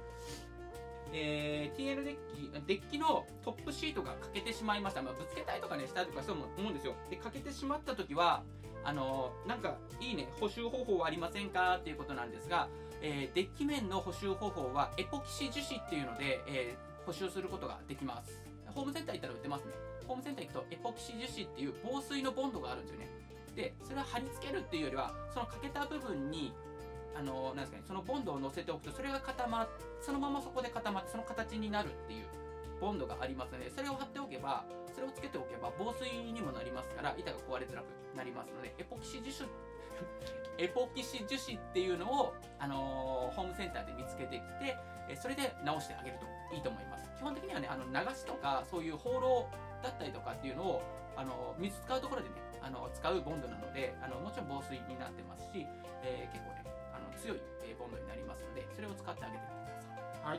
S1: えー、ティーエヌ デッキ、デッキのトップシートが欠けてしまいました。まあ、ぶつけたいとかね、したいとかそうも思うんですよ。で、欠けてしまったときは、あのー、なんか、いいね、補修方法はありませんかっていうことなんですが、えー、デッキ面の補修方法は、エポキシ樹脂っていうので、えー、補修することができます。ホームセンター行ったら売ってますね。ホームセンター行くと、エポキシ樹脂っていう防水のボンドがあるんですよね。で、それは貼り付けるっていうよりは、その欠けた部分に、あのー、なんですかね、そのボンドを乗せておくと、それが固まっそのままそこで固まってその形になるっていうボンドがありますので、それを貼っておけば、それをつけておけば防水にもなりますから、板が壊れづらくなりますので、エポキシ樹脂エポキシ樹脂っていうのを、あのー、ホームセンターで見つけてきて、それで直してあげるといいと思います。基本的にはね、あの流しとかそういう放浪だったりとかっていうのを、あの水使うところでね、あの使うボンドなので、あのもちろん防水になってますし、えー、結構ね、あの強いボンドになりますので、それを使ってあげてみてください。はい。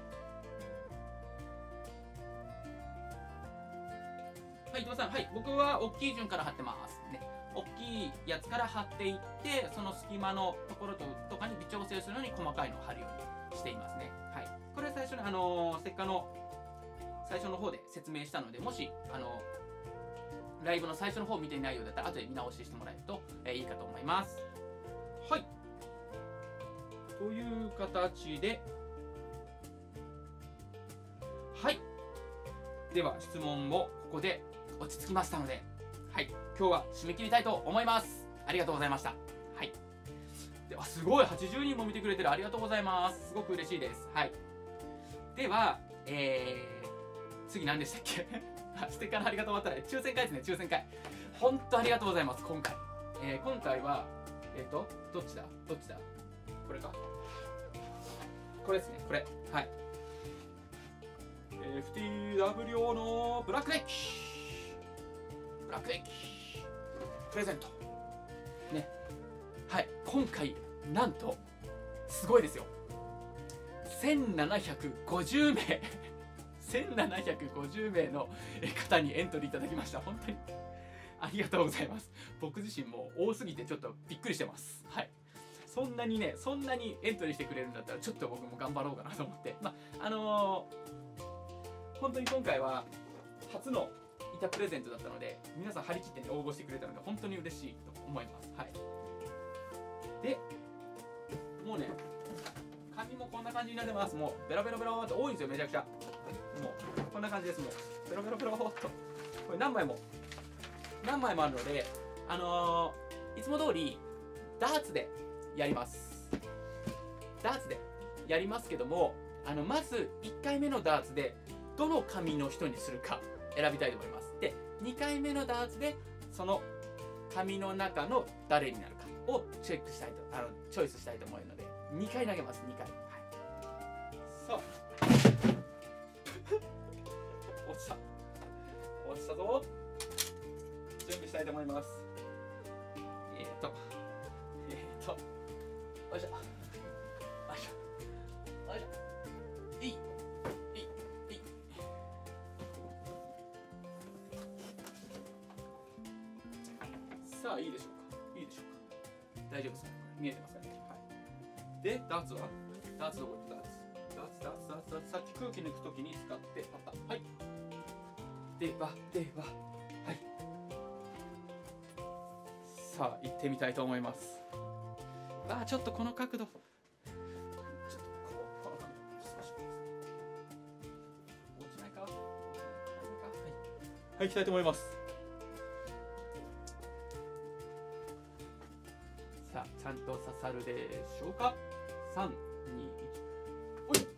S1: はい、伊藤さん、はい、僕は大きい順から貼ってます。ね、大きいやつから貼っていって、その隙間のところととかに微調整するのに細かいのを貼るようにしていますね。はい。これは最初に、あのー、ステッカーの最初の方で説明したので、もし、あのー、ライブの最初の方を見ていないようだったら、後で見直ししてもらえると、えー、いいかと思います。はい。という形で、はい。では、質問もここで落ち着きましたので、はい。今日は締め切りたいと思います。ありがとうございました。はい。では、すごい、はちじゅうにんも見てくれてる。ありがとうございます。すごく嬉しいです。はい。では、えー、次何でしたっけステッカーの貼り方終わったら、抽選会ですね、抽選会。本当ありがとうございます、今回。えー、今回は、えっと、どっちだどっちだこれかこれですね、これ。はい。エフティーダブリューオー のブラックデッキブラックデッキプレゼントね。はい、今回なんとすごいですよ、せんななひゃくごじゅうめいせんななひゃくごじゅうめいの方にエントリーいただきました。本当にありがとうございます。僕自身も多すぎてちょっとびっくりしてます。はい、そんなにね、そんなにエントリーしてくれるんだったらちょっと僕も頑張ろうかなと思って、まああのー、本当に今回は初の板プレゼントだったので、皆さん張り切って、ね、応募してくれたので本当に嬉しいと思います。はい、でもうね、紙もこんな感じになってます。もうベロベロベローっと多いんですよ、めちゃくちゃ。もうこんな感じです。もうベロベロベローっとこれ何枚も何枚もあるので、あのー、いつも通りダーツでやります。ダーツでやりますけども、あのまずいっかいめのダーツでどの紙の人にするか選びたいと思います。で、にかいめのダーツでその紙の中の誰になるかをチェックしたいと、あのチョイスしたいと思うので、にかい投げます。にかい、はい、さあ落ちた落ちたぞ。準備したいと思います。えーとえーとよいしょよいしょよいしょ、いいいいいい。さあ、いいでしょうか、いいでしょうか、大丈夫ですか、見えてますかね。はい、で、ダーツはダーツどこ行った、ダーツダーツダーツダーツ、さっき空気抜くときに使ってあった。はい、ではでは、はい、さあ行ってみたいと思います。あー、ちょっとこの角度、ちょっとこう、この角度少し落ちないか、はい、はい、行きたいと思います。 ちゃんと刺さるでしょうか。さん、に、いち、おい。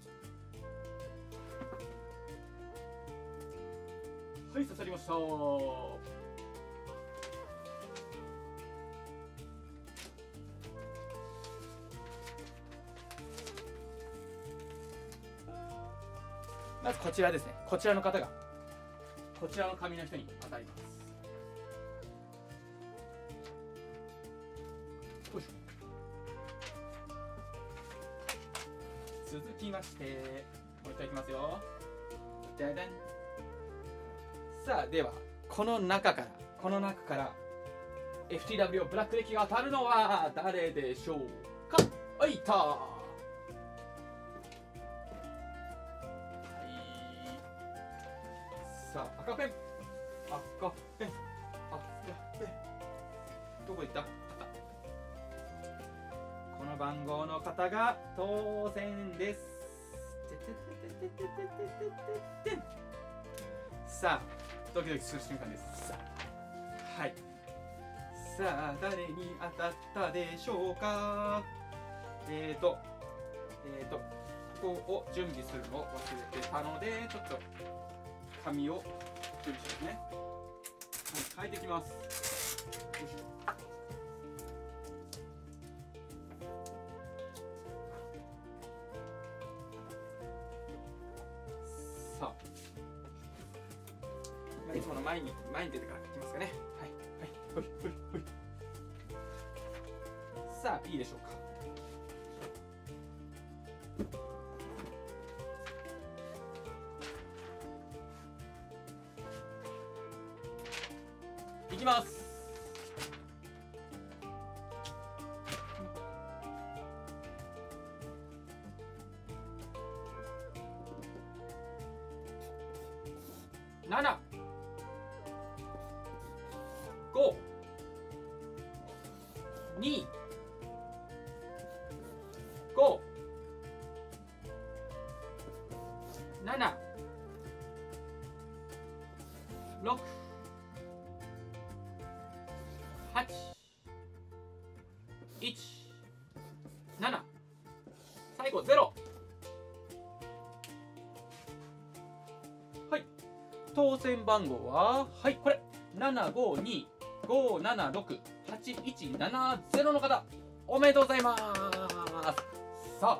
S1: はい、刺さりました。まずこちらですね。こちらの方がこちらの紙の人に当たります。よいしょ。続きましてもう一回いきますよ。じゃじゃん。さあ、ではこの中からこの中から エフティーダブリュー ブラックデッキが当たるのは誰でしょうか。はい、いたー。さあ、赤ペン、赤ペン、赤ペン、どこ行った？あった。この番号の方が当選です。さあ、ドキドキする瞬間です。さあ、はい。さあ、誰に当たったでしょうか。えーと、えーと、ここを準備するのを忘れてたので、ちょっと紙を準備しますね。はい、変えてきます。よいしょ。さあ、まあ、いつもの前に前に出てからいきますかね。はいはい、ほいほいほい。さあ、いいでしょうか。いきます。なな、ご、に、ご、なな、ろく、はち、いち、なな、最後ゼロ。はい、当選番号は、はい、これななごにごななろくはちいちななゼロの方、おめでとうございます。さあ、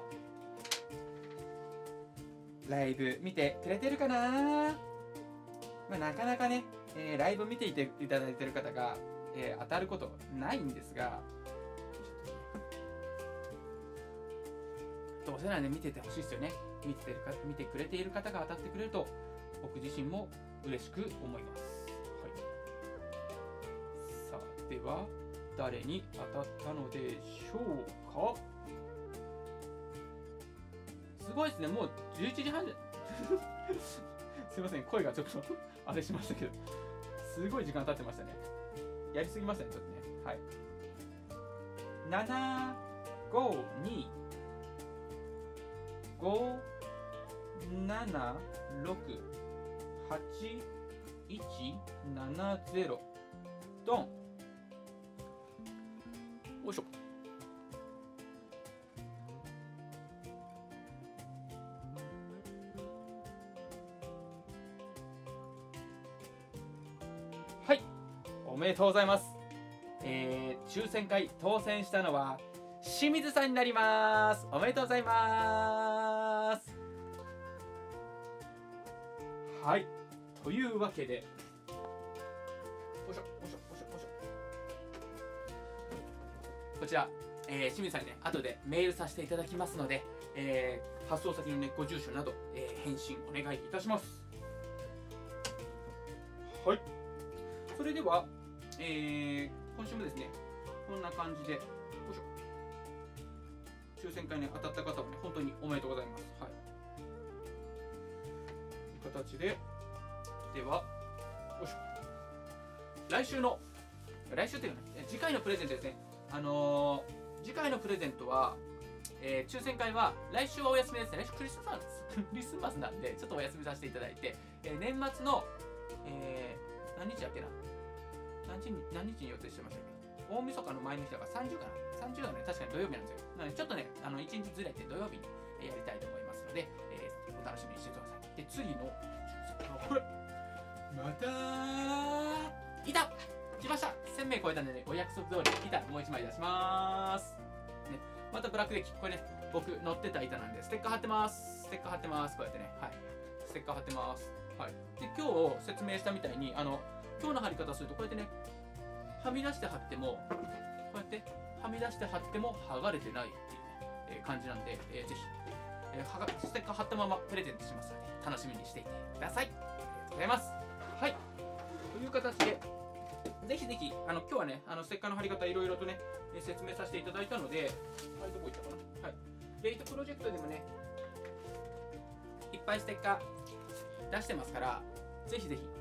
S1: ライブ見てくれてるかな。まあ、なかなかね、えー、ライブ見ていていただいてる方が、えー、当たることないんですが、どうせならね、見ててほしいですよね。見てるか見てくれている方が当たってくれると、僕自身も嬉しく思います。はい、さあ、では誰に当たったのでしょうか。すごいですね、もうじゅういちじはんですいません、声がちょっとあれしましたけど、すごい時間経ってましたね。やりすぎましたね、ちょっとね。はい、なな、ご、に、ご、なな、ろく、はち、いち、ななゼロ、ドン。よいしょ。はい、おめでとうございます。えー、抽選会当選したのは清水さんになります。おめでとうございます。はい、というわけで、よいしょよいしょよいしょよいしょ。こちら、えー、清水さんにね、後でメールさせていただきますので、えー、発送先のね、ご住所など、えー、返信お願いいたします。はい、それでは、えー、今週もですね、こんな感じで、よいしょ、抽選会に当たった方はね、本当におめでとうございます。はい、という形で、では、よいしょ、来週の、来週っていうかね、次回のプレゼントですね。あのー、次回のプレゼントは、えー、抽選会は来週はお休みですね。来週クリスマスクリスマスなんで、ちょっとお休みさせていただいて、えー、年末の、えー、何日だっけな、何日に何日に予定してましたっ大晦日の前の日だからさんじゅうかな。さんじゅうはね、確かに土曜日なんですよ。なので、ちょっとね、あのいちにちずれて土曜日にやりたいと思いますので、えー、お楽しみにしてください。で、次の、これ、またー、板来ました。せんめい超えたんでね、お約束通り、板もういちまい出しまーす。ね、またブラックデッキ、これね、僕乗ってた板なんで、ステッカー貼ってます。ステッカー貼ってます。こうやってね、はい。ステッカー貼ってます。はい。で、今日説明したみたいに、あの、今日の貼り方すると、こうやってね、はみ出して貼っても、こうやってはみ出して貼っても剥がれてないっていう、ねえー、感じなんで、えー、ぜひ、えー、はがステッカー貼ったままプレゼントしますので、楽しみにしていてください。ありがとうございます。はい。という形で、ぜひぜひ、あの今日はね、あのステッカーの貼り方いろいろとね、えー、説明させていただいたので、はい、どこ行ったかな。はい。レイトプロジェクトでもね、いっぱいステッカー出してますから、ぜひぜひ、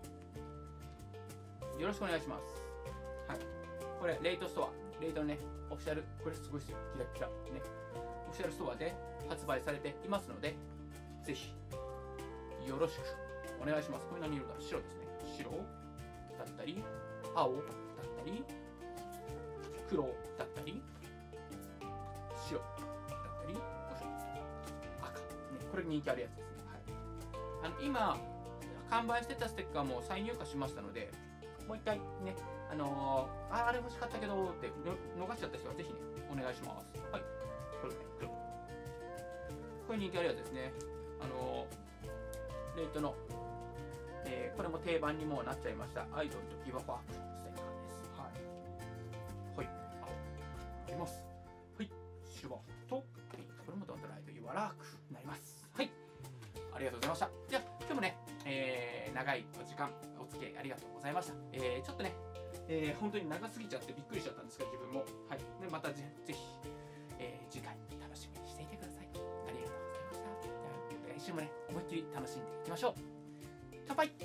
S1: よろしくお願いします。はい。これ、レイトストア。レイトのね、オフィシャル、これすごいですよ。キラキラ。ね。オフィシャルストアで発売されていますので、ぜひ、よろしくお願いします。これ何色だ？白ですね。白だったり、青だったり、黒だったり、白だったり、赤。ね。これ人気あるやつですね。はい。あの、今、完売してたステッカーも再入荷しましたので、もう一回ね、あのー、あ, あれ欲しかったけどって逃しちゃった人はぜひね、お願いします。はい。これね、黒。これ人気あるやつですね。あのー、レイトの、えー、これも定番にもうなっちゃいました。アイドルとギバファークステッカーです。はい。はい。あ、いきます。はい。シュバと、これもドントライトユアラークになります。はい。ありがとうございました。じゃあ、今日もね、えー、長いお時間、お付き合いありがとうございました。えー、ちょっとね、えー、本当に長すぎちゃってびっくりしちゃったんですけど、自分も。はい。で、またぜぜひ、えー、次回楽しみにしていてください。ありがとうございました。では、来週もね、思いっきり楽しんでいきましょう。乾杯。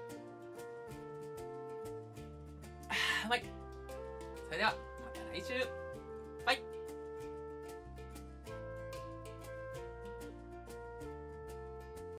S1: あー、うまい。それでは、また来週。